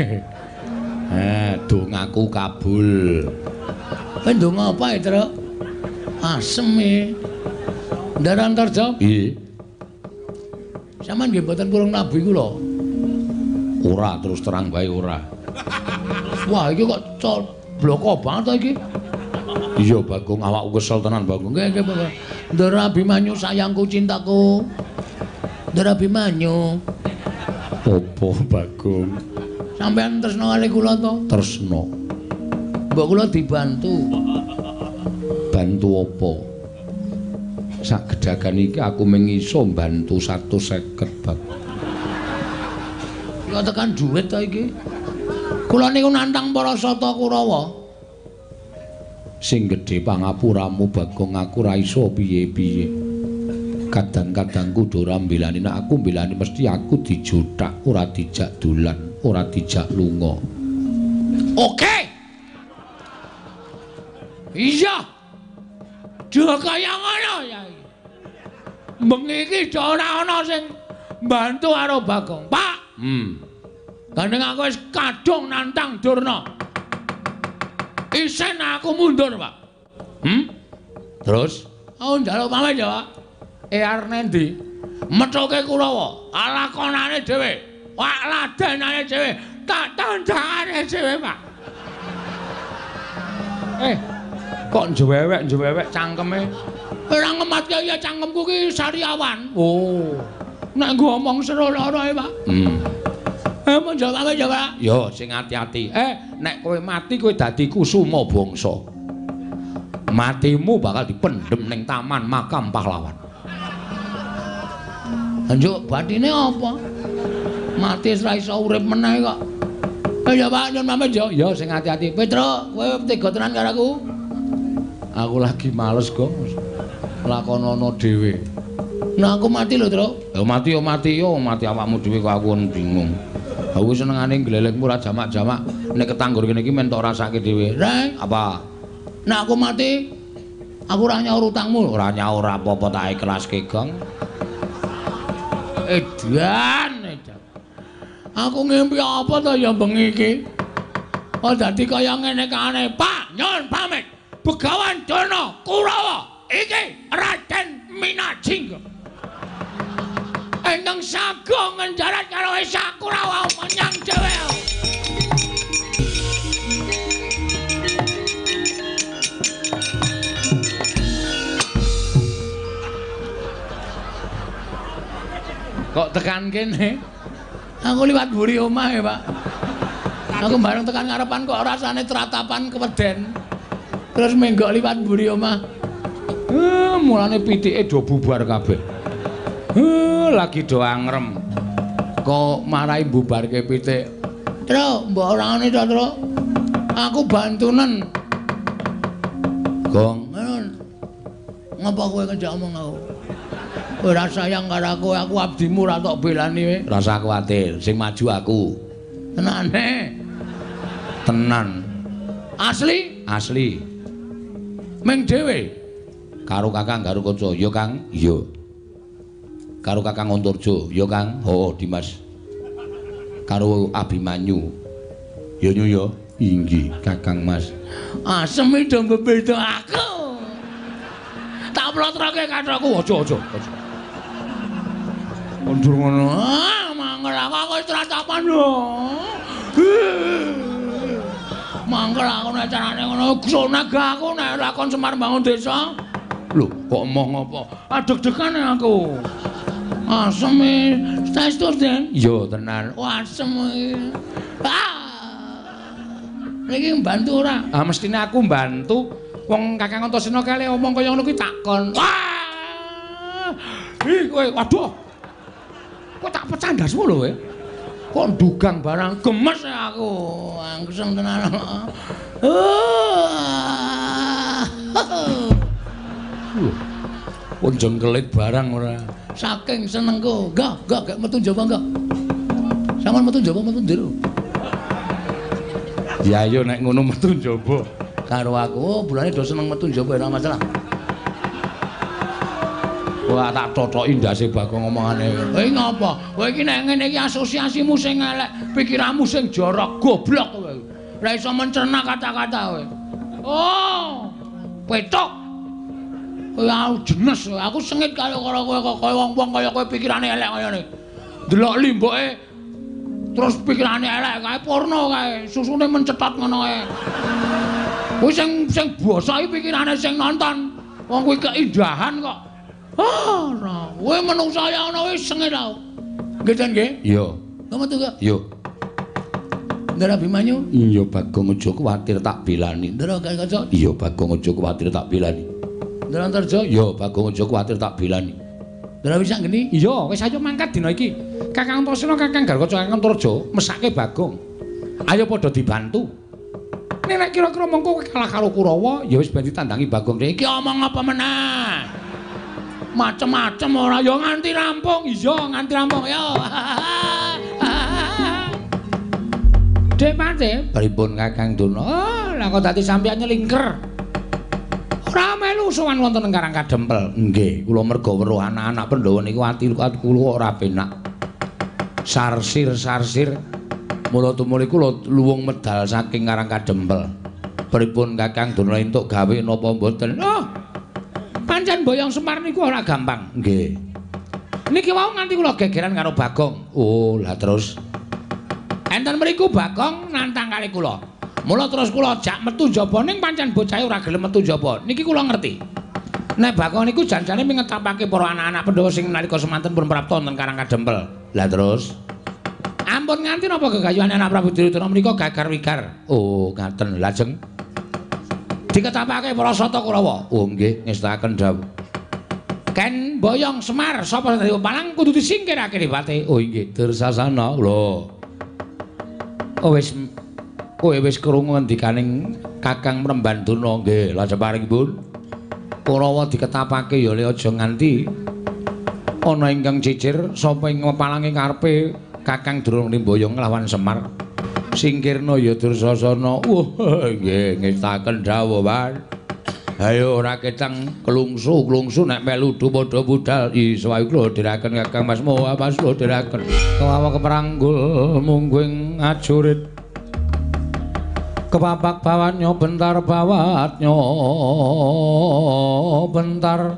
Dongaku kabul. Kowe ndonga apa, Truk? Asem e. Ndara Antarja? Nggih. Sampeyan nggih mboten purung nabi kula. Ora, terus terang bae ora. Wah, iki kok bloko banget to iki. Iya, Bagong, awakku kesel tenan, Bagong. Nggih, Bagong. Ndara Abimanyu sayangku cintaku. Ndara Abimanyu. Apa, Bagong? Sampeyan tresno kali kula to? Tresno. Mbok kula dibantu. Bantu apa? Sak gedhagan iki aku mung iso bantu 150 bab. Ya tekan dhuwit ta iki. Kula niku nantang para Sata Kurawa. Sing gedhe pangapuramu Bagong aku ra iso piye-piye. Kadang-kadang kudu ora mbelani nek aku mbelani mesti aku dijothak, ora dijak dolan, ora dijak lunga. Oke. Iya. Dhewe kaya ngono ya. Bengi iki ora ana sing bantu karo Bagong. Pak. Gandeng aku wis kadung nantang Durna. Isen aku mundur, Pak. Terus? Oh, njaluk pamit ya, Pak. Arep nendi? Methuke Kurawa, alakonane dhewe, wak ladenane dhewe, tak tandhane dhewe, Pak. Kok njewewek cangkeme? Ora ngematke ya cangkemku ki sariawan. Oh. Nek ngomong seru lara Pak. Mun jawab apa ya, Pak? Yo sing ati-ati. Nek kowe mati kowe dadi kusuma bangsa. Matimu bakal dipendhem ning taman makam pahlawan. Njuk bathine apa? Mati ora iso urip meneh kok. Ya Pak, nyun pamit yo. Yo sing ati-ati. Petro, kowe tega tenan karo aku? Aku lagi males, Gong. Lakonono dhewe. Nah aku mati lho, Tru. Ya mati awakmu dhewe kok aku bingung. Aku senengane glelekmu ora jamak-jamak. Nek ketanggur kene iki men tok rasake dhewe. Reng, apa? Nek aku mati, aku ora nyaur utangmu. Ora nyaur apa-apa tak ikhlaske, Gong. Edan. Aku ngimpi apa to ya bengi iki? Oh dadi kaya ngene kane, Pak, nyun pamit. Begawan Durna Kurawa iki Raden Minajingga. Ingkang sagung ngendarat karo Esa Kurawa menyang dhewe. Kok tekan kene? Aku liwat mburi omah ya, Pak. Aku bareng tekan ngarepan kok rasane tratapan keweden. Terus menggok liwat mburi omah. Mulane pitike do bubar kabeh. Lagi do angrem. Kok marai bubarke pitik. Tru, mbok ora ngene to, Tru. Aku bantunen. Gong, ngapa kowe kenjak omong aku? Ora sayang karo aku abdimu ora tok belani kowe. Ora usah kuwatir, sing maju aku. Tenane. Tenan. Asli? Asli. Meng dhewe. Karo Kakang Garukaca, ya Kang? Iya. Karo Kakang Antarja, ya Kang? Oh, Dimas. Karo Abimanyu. Ya nyu ya. Inggih, Kakang Mas. Asem do bebeda aku. Tak plotroke kathokku, aja. Kondur ngono. Mangkel aku wis tratapan lho. Mangkel aku nek carane ngono gunega aku nek lakon Semar Bangun Desa. Lho, kok omong apa? Adeg-degane aku. Asem saestu Den? Iya tenan. Wah, asem iki. Iki mbantu ora? Ah mestine aku mbantu. Wong Kakang Antasena kale omong kaya ngono kuwi takon. Wah! Ih kowe waduh. Kok tak pecah ndasmu lho kowe. Kok ndugang barang gemes aku. Angseng tenan. Kok jengkelit barang ora. Saking senengku. Enggak metu njaba enggak. Sampeyan metu njaba metu ndero. Ya ayo nek ngono metu njaba karo aku. Bulane do seneng metu njaba ora masalah. Wah tak cocoki ndase Bagong omongane. Kowe ngapa? Kowe iki nek ngene iki asosiasimu sing elek, pikiranmu sing jorok, goblok kowe. Ora iso mencerna kata-kata kowe. Oh, petok. Kowe jenes, aku sengit karo kowe kok kaya wong-wong kaya kowe pikirane elek kaya ngene. Delok limboke terus pikirane elek kae porno kae, susune mencetot ngono kae. Kowe sing basa iki pikirane sing nonton. Wong kuwi keindahan kok. Ora, kowe menungsa ya ana wis sengit tau. Nggih, Den nggih? Iya. Kamu tuh, Kak? Iya. Ndara Bimanyu? Iya Bagong aja kuwatir tak belani. Ndara Kaca? Iya Bagong aja kuwatir tak belani. Ndara Antarja? Iya Bagong aja kuwatir tak belani. Ndara Wisanggeni? Iya, wis ayo mangkat dina iki. Kakang Antasena, Kakang Garwaca, Kakang Antarja mesake Bagong. Ayo padha dibantu. Nek kira-kira mengko kowe kalah karo Kurawa, ya wis ben ditandangi Bagong. Iki omong apa meneh? Macem-macem ora ya nganti rampung. Iya, nganti rampung ya. Dek Pate, pripun Kakang Duna? Oh, lah kok dadi sampeyan nyelingker. Ora melu sowan wonten ing Karang Kadempel. Nggih, kula merga weruh anak-anak Pandhawa niku ati kula ora penak. Sarsir. Mula tumuli kula luwung medal saking Karang Kadempel. Pripun Kakang Duna entuk gawe napa mboten? Oh, pancen Boyong Semar niku ora gampang. Nggih. Niki wau nganti kula gegeran karo Bagong. Oh, lah terus enten mriku Bagong nantang kali kula. Mula terus kula jak metu njaba ning pancen bocahe ora gelem metu njaba. Niki kula ngerti. Nek Bagong niku janjane mingetapake para anak-anak Pandhawa sing nalika semanten pun prapta wonten Karang Kadempel. Lah terus ampun nganti napa gegayuhan anak Prabu Duryudana menika gagar-wigar. Oh, ngaten. Lajeng diketapake para sata Kurawa. Oh nggih, ngestakaken dawuh. Ken Boyong Semar sapa sing dadi palang kudu disingkirake Pate. Oh nggih, Dursasana. Lho. Oh wis kowe wis krungu ngendikaning Kakang Mrembanduna nggih lajeng paringipun Kurawa diketapake ya le aja nganti ana ingkang cicir sapa ing palange karepe Kakang Drunimboyong nglawan Semar singkirna ya Dursasana. Wah nggih ngestaken dawuh Pak. Ayo ora ketang klungsu nek melu padha budal iso ae kula dherekaken Kakang Masmo apa kula dherekaken kawawa keperanggul mungguing ajurit kepapak bawanyo bentar bawatnyo bentar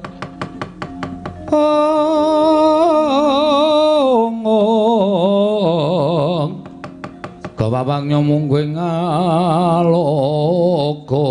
kepapaknyo mungguing aloka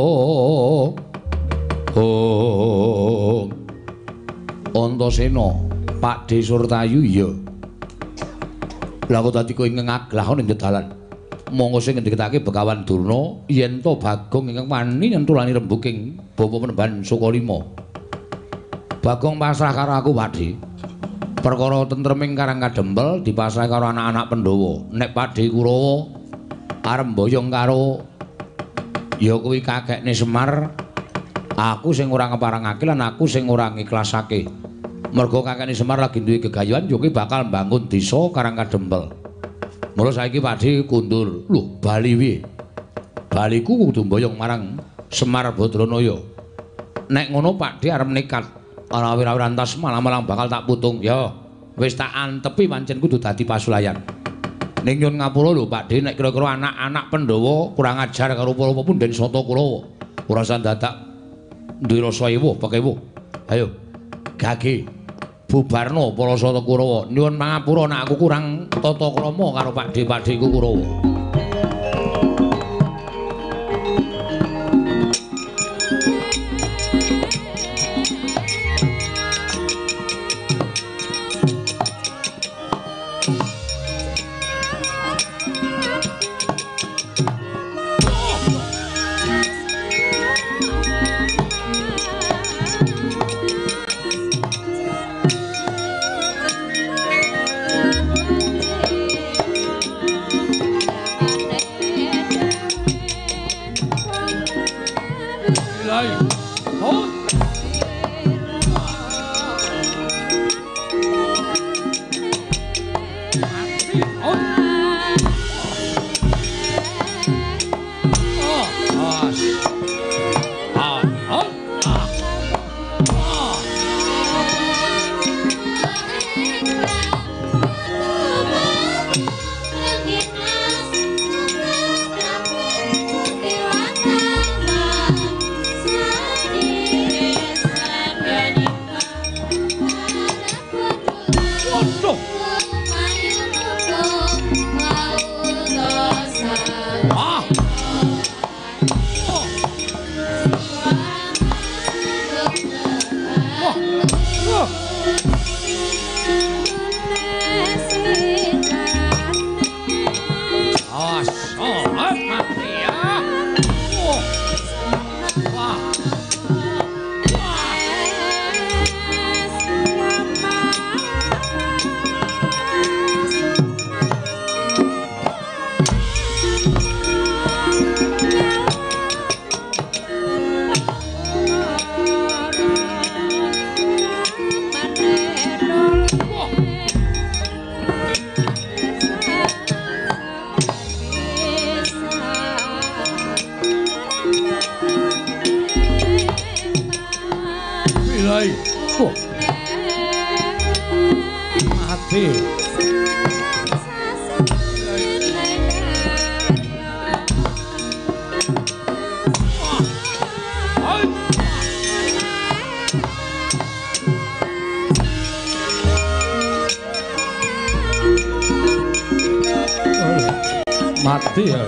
Oh, Antasena, Pakde Surtayu iya. Lah kok dadi kowe ngeglahon ing dalan. Monggo sing ngendikake Begawan Durna yen to Bagong ingkang wani nyentulani rembuking Bapa Penemban Sukalima. Bagong pasrah karo aku, Pakde. Perkara tentreming Karang Kadempel dipasrah karo anak-anak Pandhawa. Nek Pakde Kurawa arep mboyong karo ya kuwi kakekne Semar. Aku sing ora ngeparangake lan aku sing ora ngiklasake. Merga kakekne Semar lagi duwe gegayuhan yo ki bakal mbangun desa Karang Kadempel. Mula saiki Pakde kundur. Lho, bali piye? Baliku kudu mboyong marang Semar Badranaya. Nek ngono Pakde arep nekat. Ora wira-wira entas malang-malang bakal tak putung. Ya, wis tak antepi pancen kudu dadi pasulayan. Ning nyun ngapura lho Pakde nek kira-kira anak-anak Pandhawa kurang ajar karo para pepunden Sata Kurawa. Ora sandadak duwe rasa ewuh pakewuh. Ayo gage bubarno para Sata Kurawa. Nyuwun pangapura nek aku kurang tata krama karo Pakde-pakdeku Kurawa. mati. Mati ya.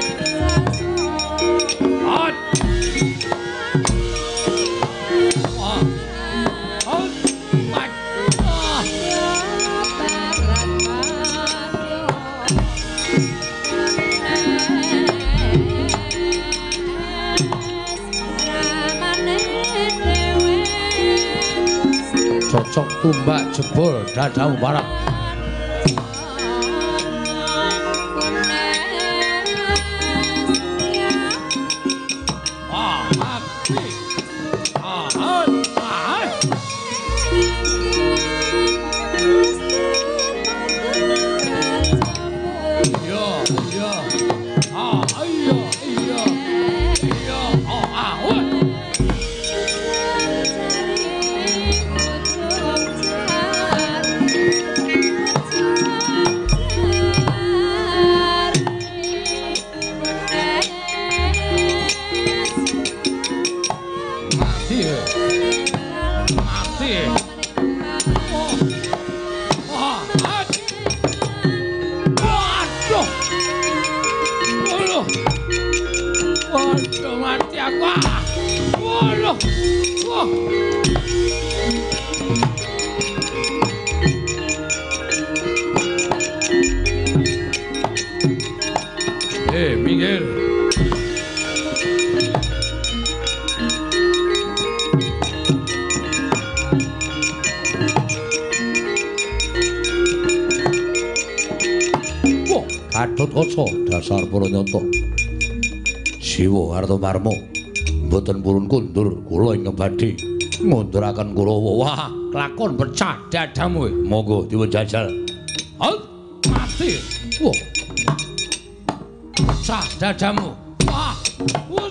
Cocok tumbak jebol dadamu barang. Minggir. Wah, Gatotkaca dasar para nyata. Siwa arta marma mboten purun kundur kula ing badhe ngunduraken Kurawa. Wah, kelakon pecah dadamu. Monggo diwun jajal. Mati. Wah. Pecah dadamu. Wah. Wah.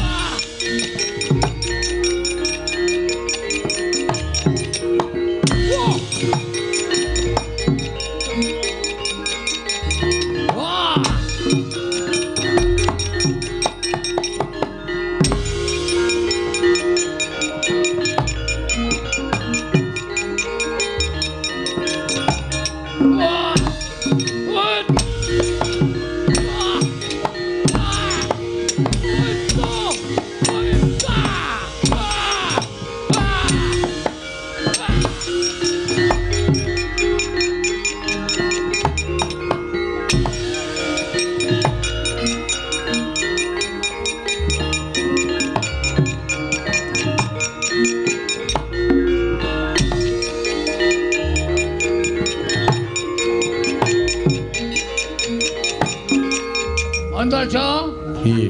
Antarja? Piye?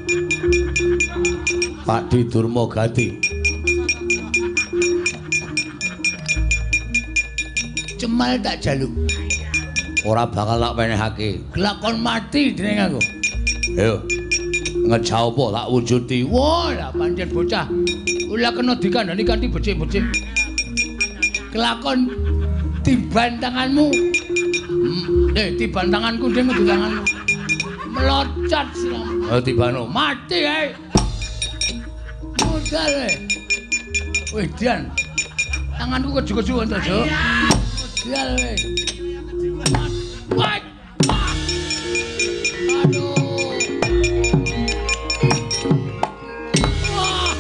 Pakdi Durmagati. Cemal tak jaluk. Ora bakal tak wenehake. Glakon mati dening aku. Ayo. Ngejauh apa tak wujudi. Wah, lah pancen bocah. Ula kena dikandani kanthi becik-becik. Kelakon tiban tanganmu. Tiban tanganku dhewe di tanganmu. Melocot silam. Oh tibano mati ae. Modal ae. Weh Dian. Tanganku keju-keju ento, Jo. Modal ae. Wah. Aduh. Wah.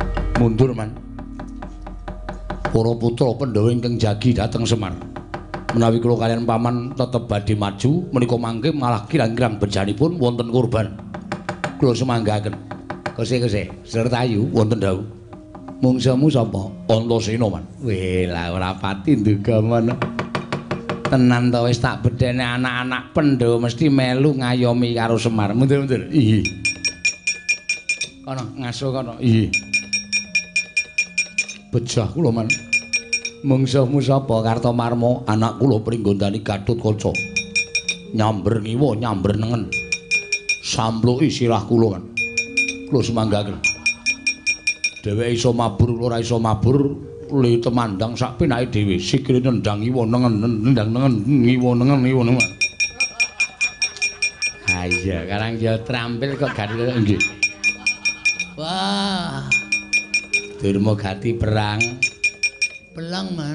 Mundur man. Para putra Pandhawa ingkang jagi dhateng Semar. Menawi kula kaliyan paman tetep badhe maju menika mangke malah kirang-kirang bejanipun wonten kurban. Kula semanggaken. Kose sertayu wonten dawuh. Mungsamu sapa? Antasena, Man. Weh, lah ora pati ndugaman. Tenan to wis tak bedhene anak-anak Pandhawa mesti melu ngayomi karo Semar. Mundur-mundur. Iya. Kono ngaso kono. Iya. Bejah kula, Man. Mungsamu sapa? Kartomarma, anak kula Pringgondani Gatotkaca. Nyamber ngiwa, nyamber nengen. Sampluki sirah kula, Man. Kula semanggaken. Dheweke iso mabur, ora iso mabur, le temandang sak penake dhewe. Sikile nendang ngiwa nengen, nendang nengen, ngiwa nengen, ngiwa nengen. Ha iya, karang ya trampil kok gati nggih. Wah. Durma gati perang. Pelang, Man.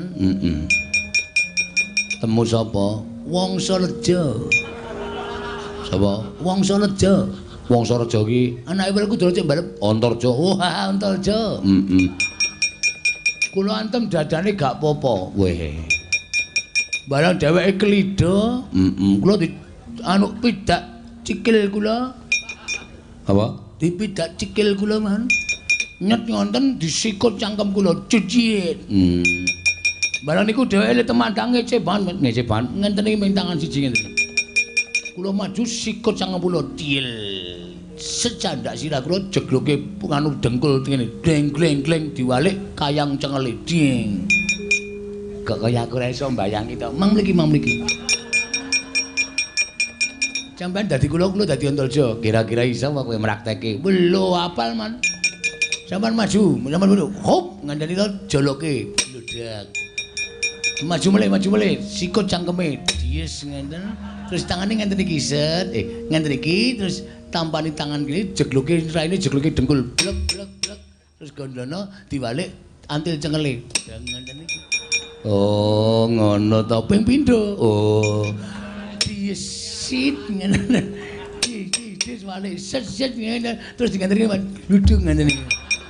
Temu sapa? Wangsareja. Sapa? Wangsareja. Wangsareja ki anake welku dolan cek mbalep Antarja. Wah, Antarja. Kula antem dadane gak apa-apa. Weh. Barang dheweke klidha, kula di anu pidak cikil kula. Apa? Dipidak cikil kula, Man. Nyet ngonten disikut cangkem kula cuciin. Barang niku dheweke le temandange ceban, ceban ngenten iki mintangan siji ngenten. Kula maju sikut cangkem kula til. Secandak sirah kula jegloke anu dengkul ngene gleng-gleng diwalik kayang cengele ding. Kok kaya aku ora iso mbayangi to. Mang mriki. Sampeyan dadi kula dadi Antarja. Kira-kira iso apa kowe mraktekke? Lho apal, Man. Sampeyan maju, hop ngandani to joloke bludak. Maju mulai sikut cangkeme dies ngenten. Terus tangane ngenten iki set, ngenten iki terus tampani tangan kiri jegloke raine jegloke dengkul blek. Terus gondono diwalik antil cengele. Ngenten iki. Oh, ngono to ping pindho. Oh. Disit ngene. Dis wale set ngene terus diganteni ludung ngenten iki.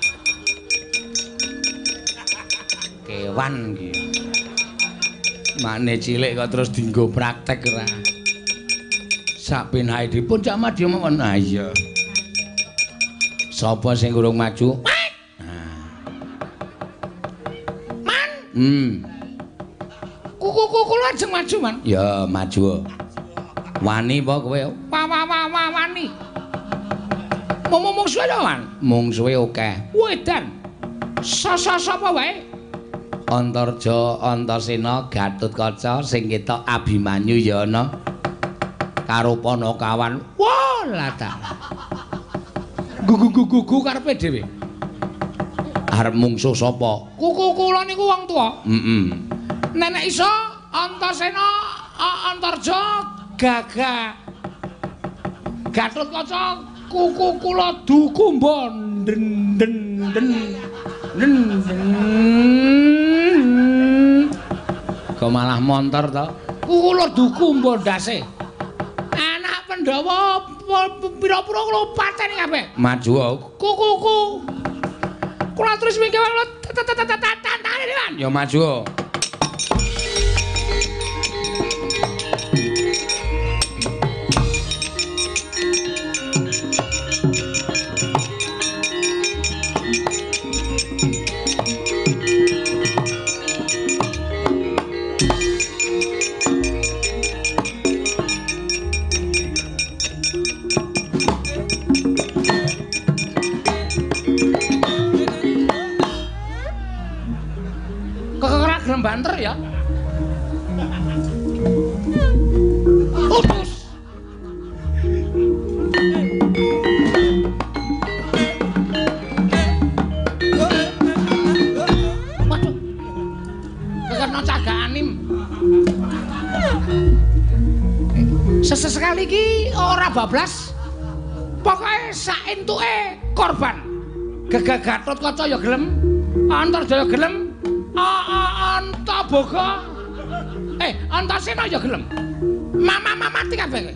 Kewan iki. Makne cilik kok terus dienggo praktek ora. Sak penake dipun cak madya mawon. Ah iya. Sapa sing urung maju? Man. Kuku kula ajeng maju, Man. Ya, maju. Wani apa kowe? Wani. Mung suwe to, Man? Mung suwe akeh. Wedan. Sapa wae? Antarja, Antasena, Gatotkaca sing ketok Abimanyu ya ana. Karo Panakawan. Wah, lata. Gugu karepe dhewe. Arep mungsuh sapa? Kuku kula niku wong tuwa. Nenek iso Antasena, Antarja, Gatotkaca, kuku kula dukumba den. Kok malah montor to? Kula dukumba ndase. Anak Pandhawa pira-pira kula pateni kabeh. Maju kuku. Kula terus mingke tantane Dewan. Ya maju. Banter ya. Utus. Waduh. Kekena cagaanim. Sesekali iki ora bablas. Pokoke sak entuke korban. Gatotkaca ya gelem, Antarja ya gelem. Antaboga Antasena ya gelem. Mama mati kabeh.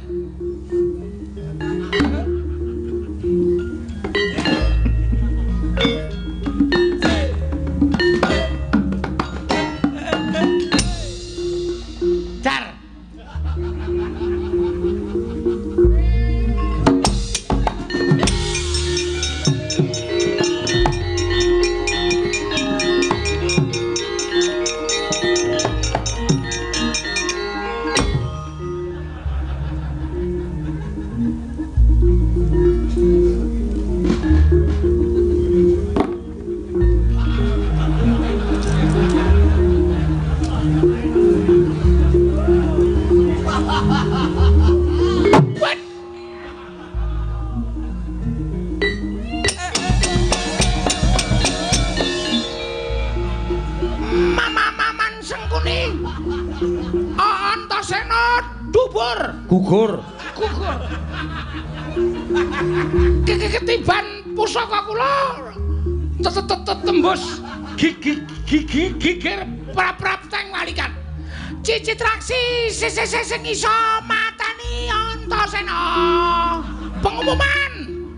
Gugur. Ketiban pusaka kula tembus gigir prap-prap teng walikan. Citraksi sing iso matani Antasena. Pengumuman.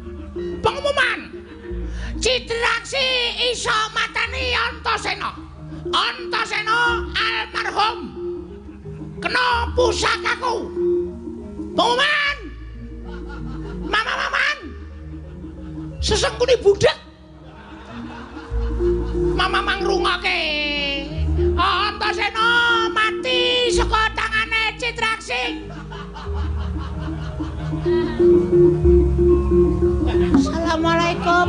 Citraksi iso matani Antasena. Antasena almarhum. Kena pusakaku. Pengumuman. Mama-maman. Sesengkuni budak. Mama mangrungake. Antasena mati saka tangane Citraksi. Assalamualaikum.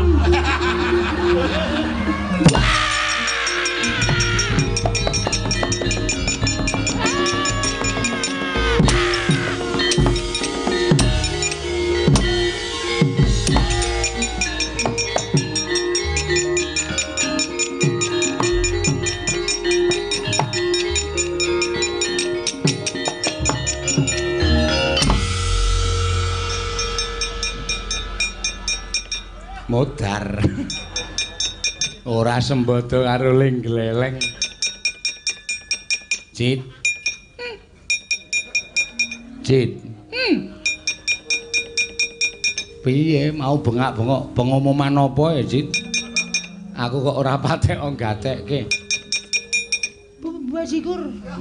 Modar. Ora sembodo karo ling gleleng. Cit. Cit. Piye mau bengak-bengok pengumuman apa ya, Cit? Aku kok ora patek nggatekke. Basikur.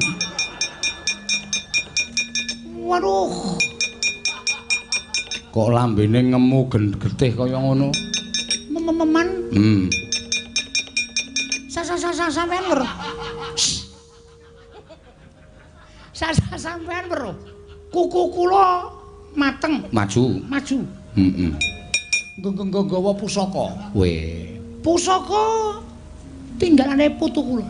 Waduh. Kok lambene ngemu getih kaya ngono? Meman. Sampean weruh. Sampean weruh. Kuku kula mateng. Maju. Heeh. Nggawa pusaka. Weh. Pusaka tinggalane putu kula.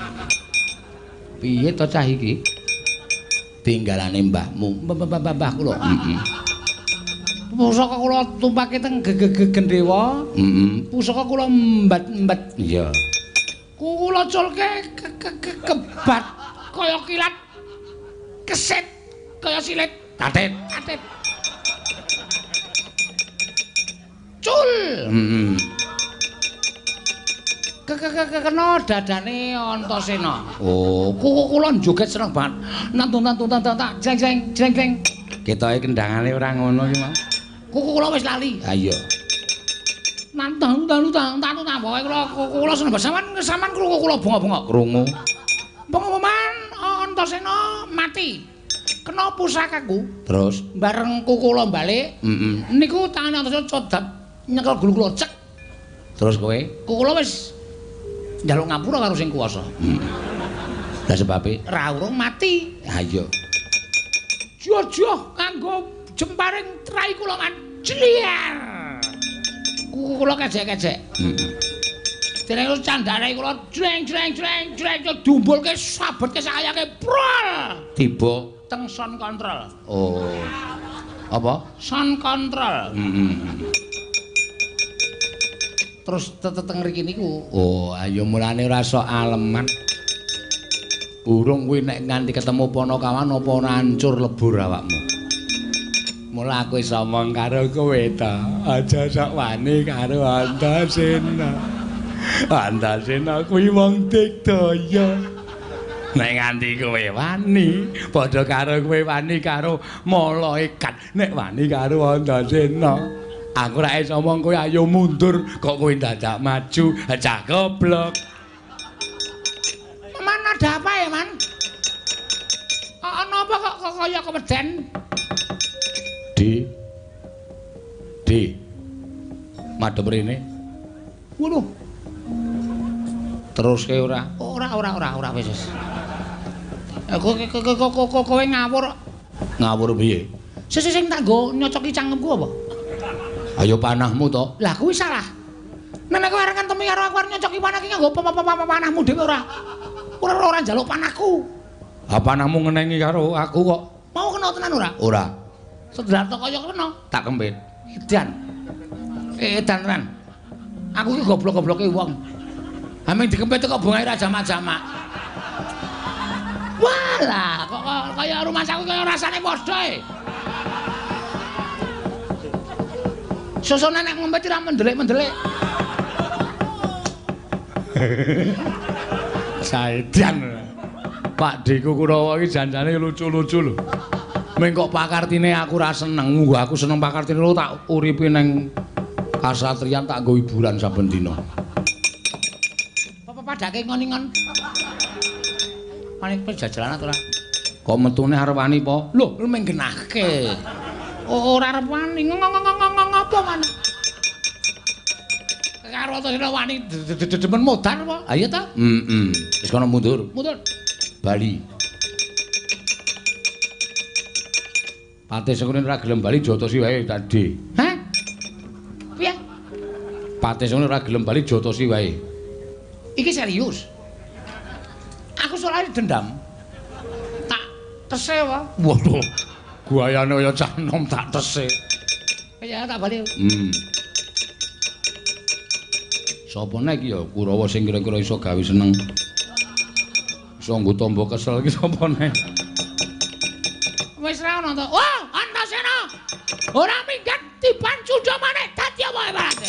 Piye to cah iki? Tinggalane mbahmu. Mbah kula. Heeh. Pusaka kula tumpake teng Gendhewa. Pusaka kula embat-embat. Iya. Kula culke kebat kaya kilat. Kesit kaya silit. Katet. Cul. Kena dadane Antasena. Oh, kuku kula joget seneng banget. Nantun jeng. Ketoke kendangane ora ngono ki, Mas. Kuku kula wis lali. Ha iya. Nantang pokoke kula seneng banget. Sampeyan krungu kula bengok-bengok. Krungu. Pengumuman Antasena mati. Kena pusakaku. Terus bareng kuku kula balik. Niku tangane Antasena codat nyekel gulu kula cek. Terus kowe? Kuku kula wis njaluk ngapura karo sing kuwasa. Lah sebabe ra urung mati. Ha iya. Jojo kanggo jemparing trai kula kan jliar. Kuku kula kejek-kejek. Dereng candhane kula jreng dumbulke sabetke sakayake prol. Tiba teng sound control. Oh. Apa? Sound control. Terus teng mriki niku. Oh, ayo mulane ora sok aleman. Urung kuwi nek nganti ketemu Panakawan apa ora hancur lebur awakmu. Mula aku iso omong karo kowe ta, aja sok wani karo Antasena. Antasena kuwi wong digdaya. Nek nganti kowe wani, padha karo kowe wani karo malaikat. Nek wani karo Antasena, aku ora iso omong kowe ayo mundur, kok kowe dadak maju, cah goblok. Man ada apa ya, Man? Ana apa kok kaya keweden? Di. Madhep rene. Ngono. Terus ke ora? Ora wis. Kowe ngawur. Ngawur piye? Sing tak nggo nyocoki cangkemku apa? Ayo panahmu to. Lah kuwi salah. Nek kowe areng ngentemi karo aku arep nyocoki panah ki nganggo panahmu dhewe ora. Ora njaluk panahku. Ha panahmu ngenengi karo aku kok. Mau kena tenan ora? Ora. Sedrata kaya kena. Tak kempit. Edan. Edan tenan. Aku ki goblok-gobloke wong. Ameng dikempit kok bungae ra jamak-jamak. Walah, kok kaya rumah saku kaya rasane padha e. Susune nek ngempet ora mendelik-mendelik. Saedan. Pak Deku Kurawa iki janjane lucu-lucu lho. Ming kok pakartine aku ora seneng. Aku seneng pakartine lho tak uripi ning kasatriyan tak nggo hiburan saben dina. Apa padake ngoningon? Paling jajalan ora. Kok metune arep wani po? Lho, ming genahke. Ora arep wani. Ngopo maneh? Karo to wani demen modar apa? Ha iya ta? Wis kono mundur. Mundur. Bali. Patih sengkune ora gelem bali jotosi wae tadi. Hah? Piye? Patih sengkune ora gelem bali jotosi wae. Iki serius. Aku soalnya dendam. Tak tese wae. Waduh. Guayane kaya cah nom tak tese. Ya tak bali. Sapa nek iki ya Kurawa sing kira-kira iso gawe seneng. Iso nggo tombo kesel iki sapa nek? Wis ra ono to. Wah, Antasena. Ora minggat tiban suda maneh dadi apa ibarate?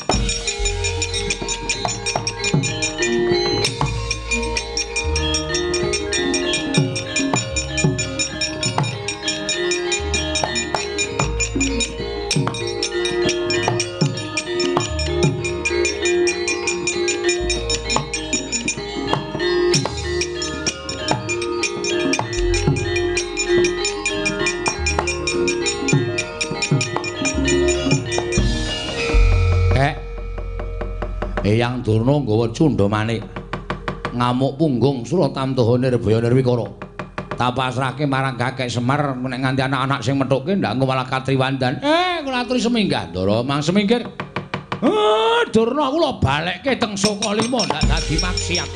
Eyang Durna nggawa cundha manik ngamuk punggung Suratamtaha Nirbaya Nirwikara tapasrahke marang Kakek Semar nek nganti anak-anak sing methuke ndak engko malah katriwandan kula aturi seminggah Ndara mang seminggir Durna kula balekke teng Sokalima ndak dadi maksiat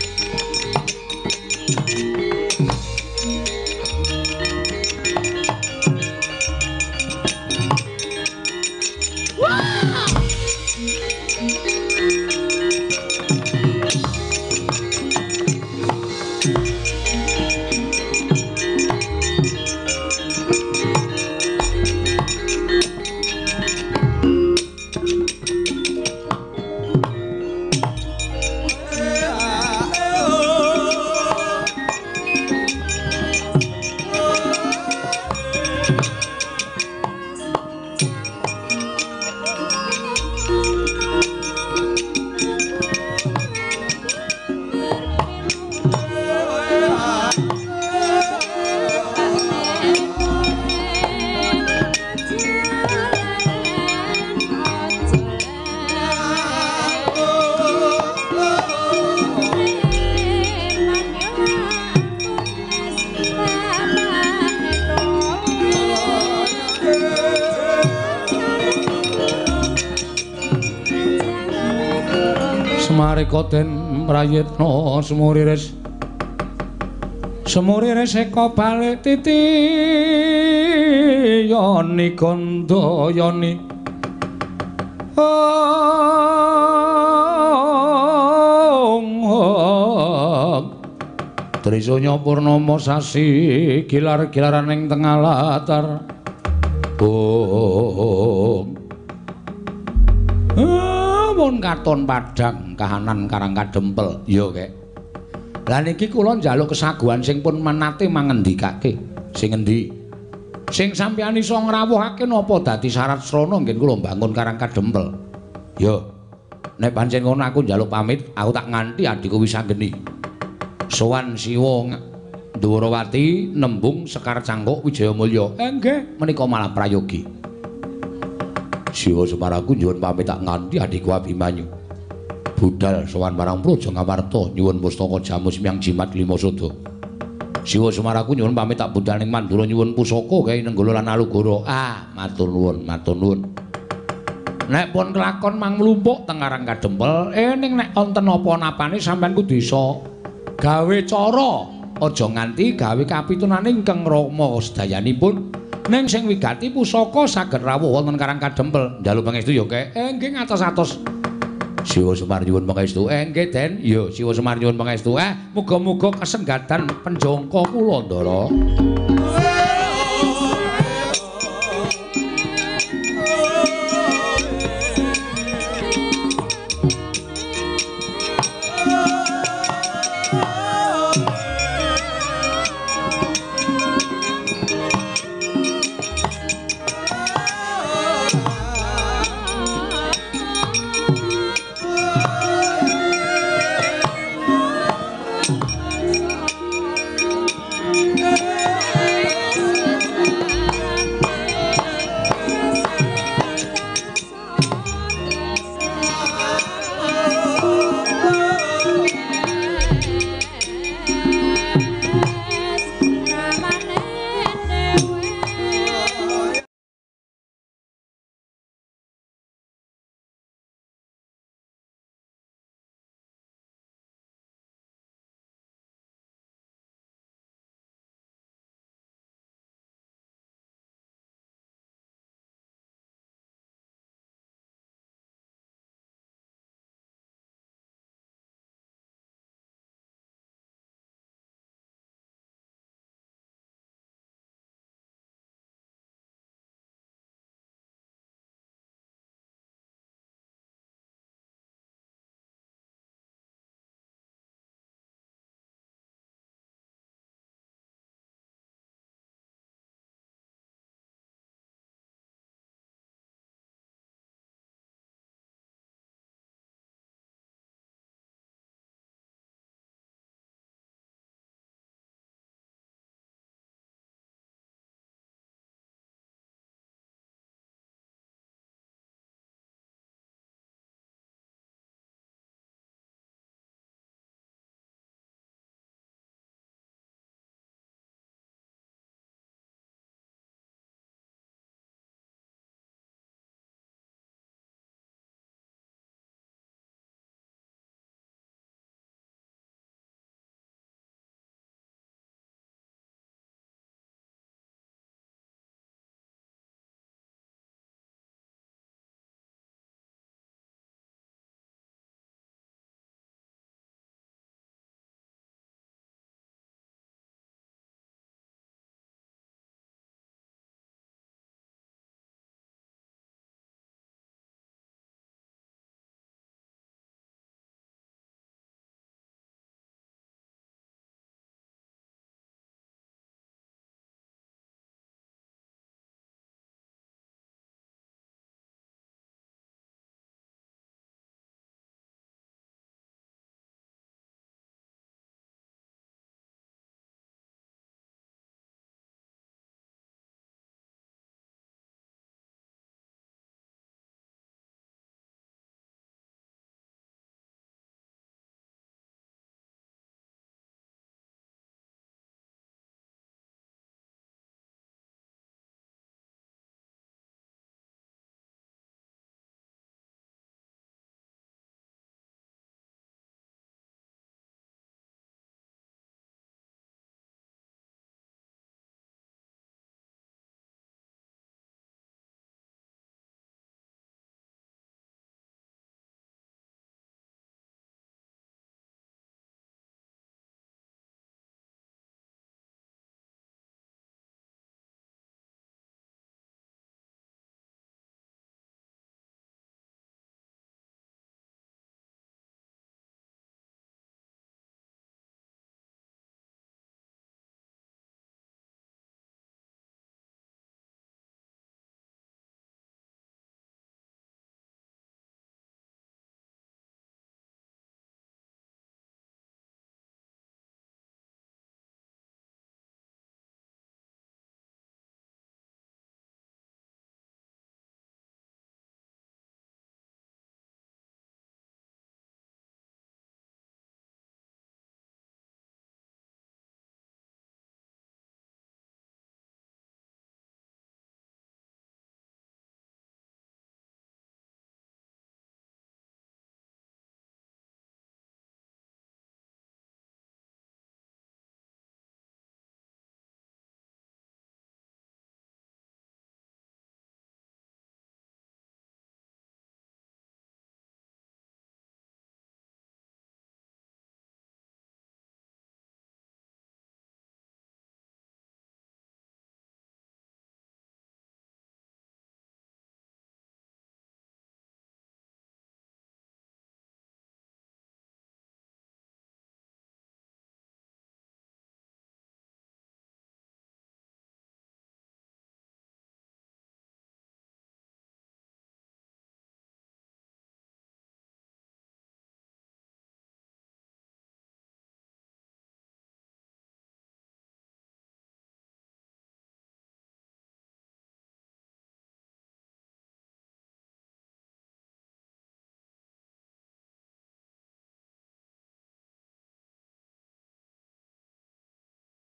Marikoten prayitna semuriris eka balik titi yoni gandayani Trisanya purnama sasi gilar-gilaran ing tengah latar mun katon padhang kahanan karang kadempel ya kek lah niki kula njaluk kesaguhan sing pun menate mangendikake sing endi sing sampeyan iso ngrawuhake napa dadi syarat srana nggih kula mbangun karang kadempel ya nek pancen ngono aku njaluk pamit aku tak nganti adhiku wis anggeni sowan Siwa Ndhuwarawati nembung Sekar Cangkuk Wijayamulya nggih menika malah prayogi Siwa Semaraku nyuwun pamit tak nganti adhiku Abimanyu. Budal sowan marang Praja Ngamarta nyuwun pustaka jamu semyang jimat lima sada. Siwa Semaraku nyuwun pamit tak budal ning Mandura nyuwun pusaka Kyai Nenggala lan Alugara. Matur nuwun, matur nuwun. Nek pun kelakon mang mlumpuk teng Karang Kadempel, ning nek wonten apa-napane sampean kudu iso gawe cara aja nganti gawe kapitunane ingkang rama sedayanipun. Ning sing wigati pusaka saged rawuh wonten Karang Kadempel. Njaluk pangestu ya, Kek. Nggih ngatos-atos. Siwa Semar nyuwun pangestu. Nggih, Den. Ya, Siwa Semar nyuwun pangestu. Muga-muga kesenggatan penjangka kula, Ndara.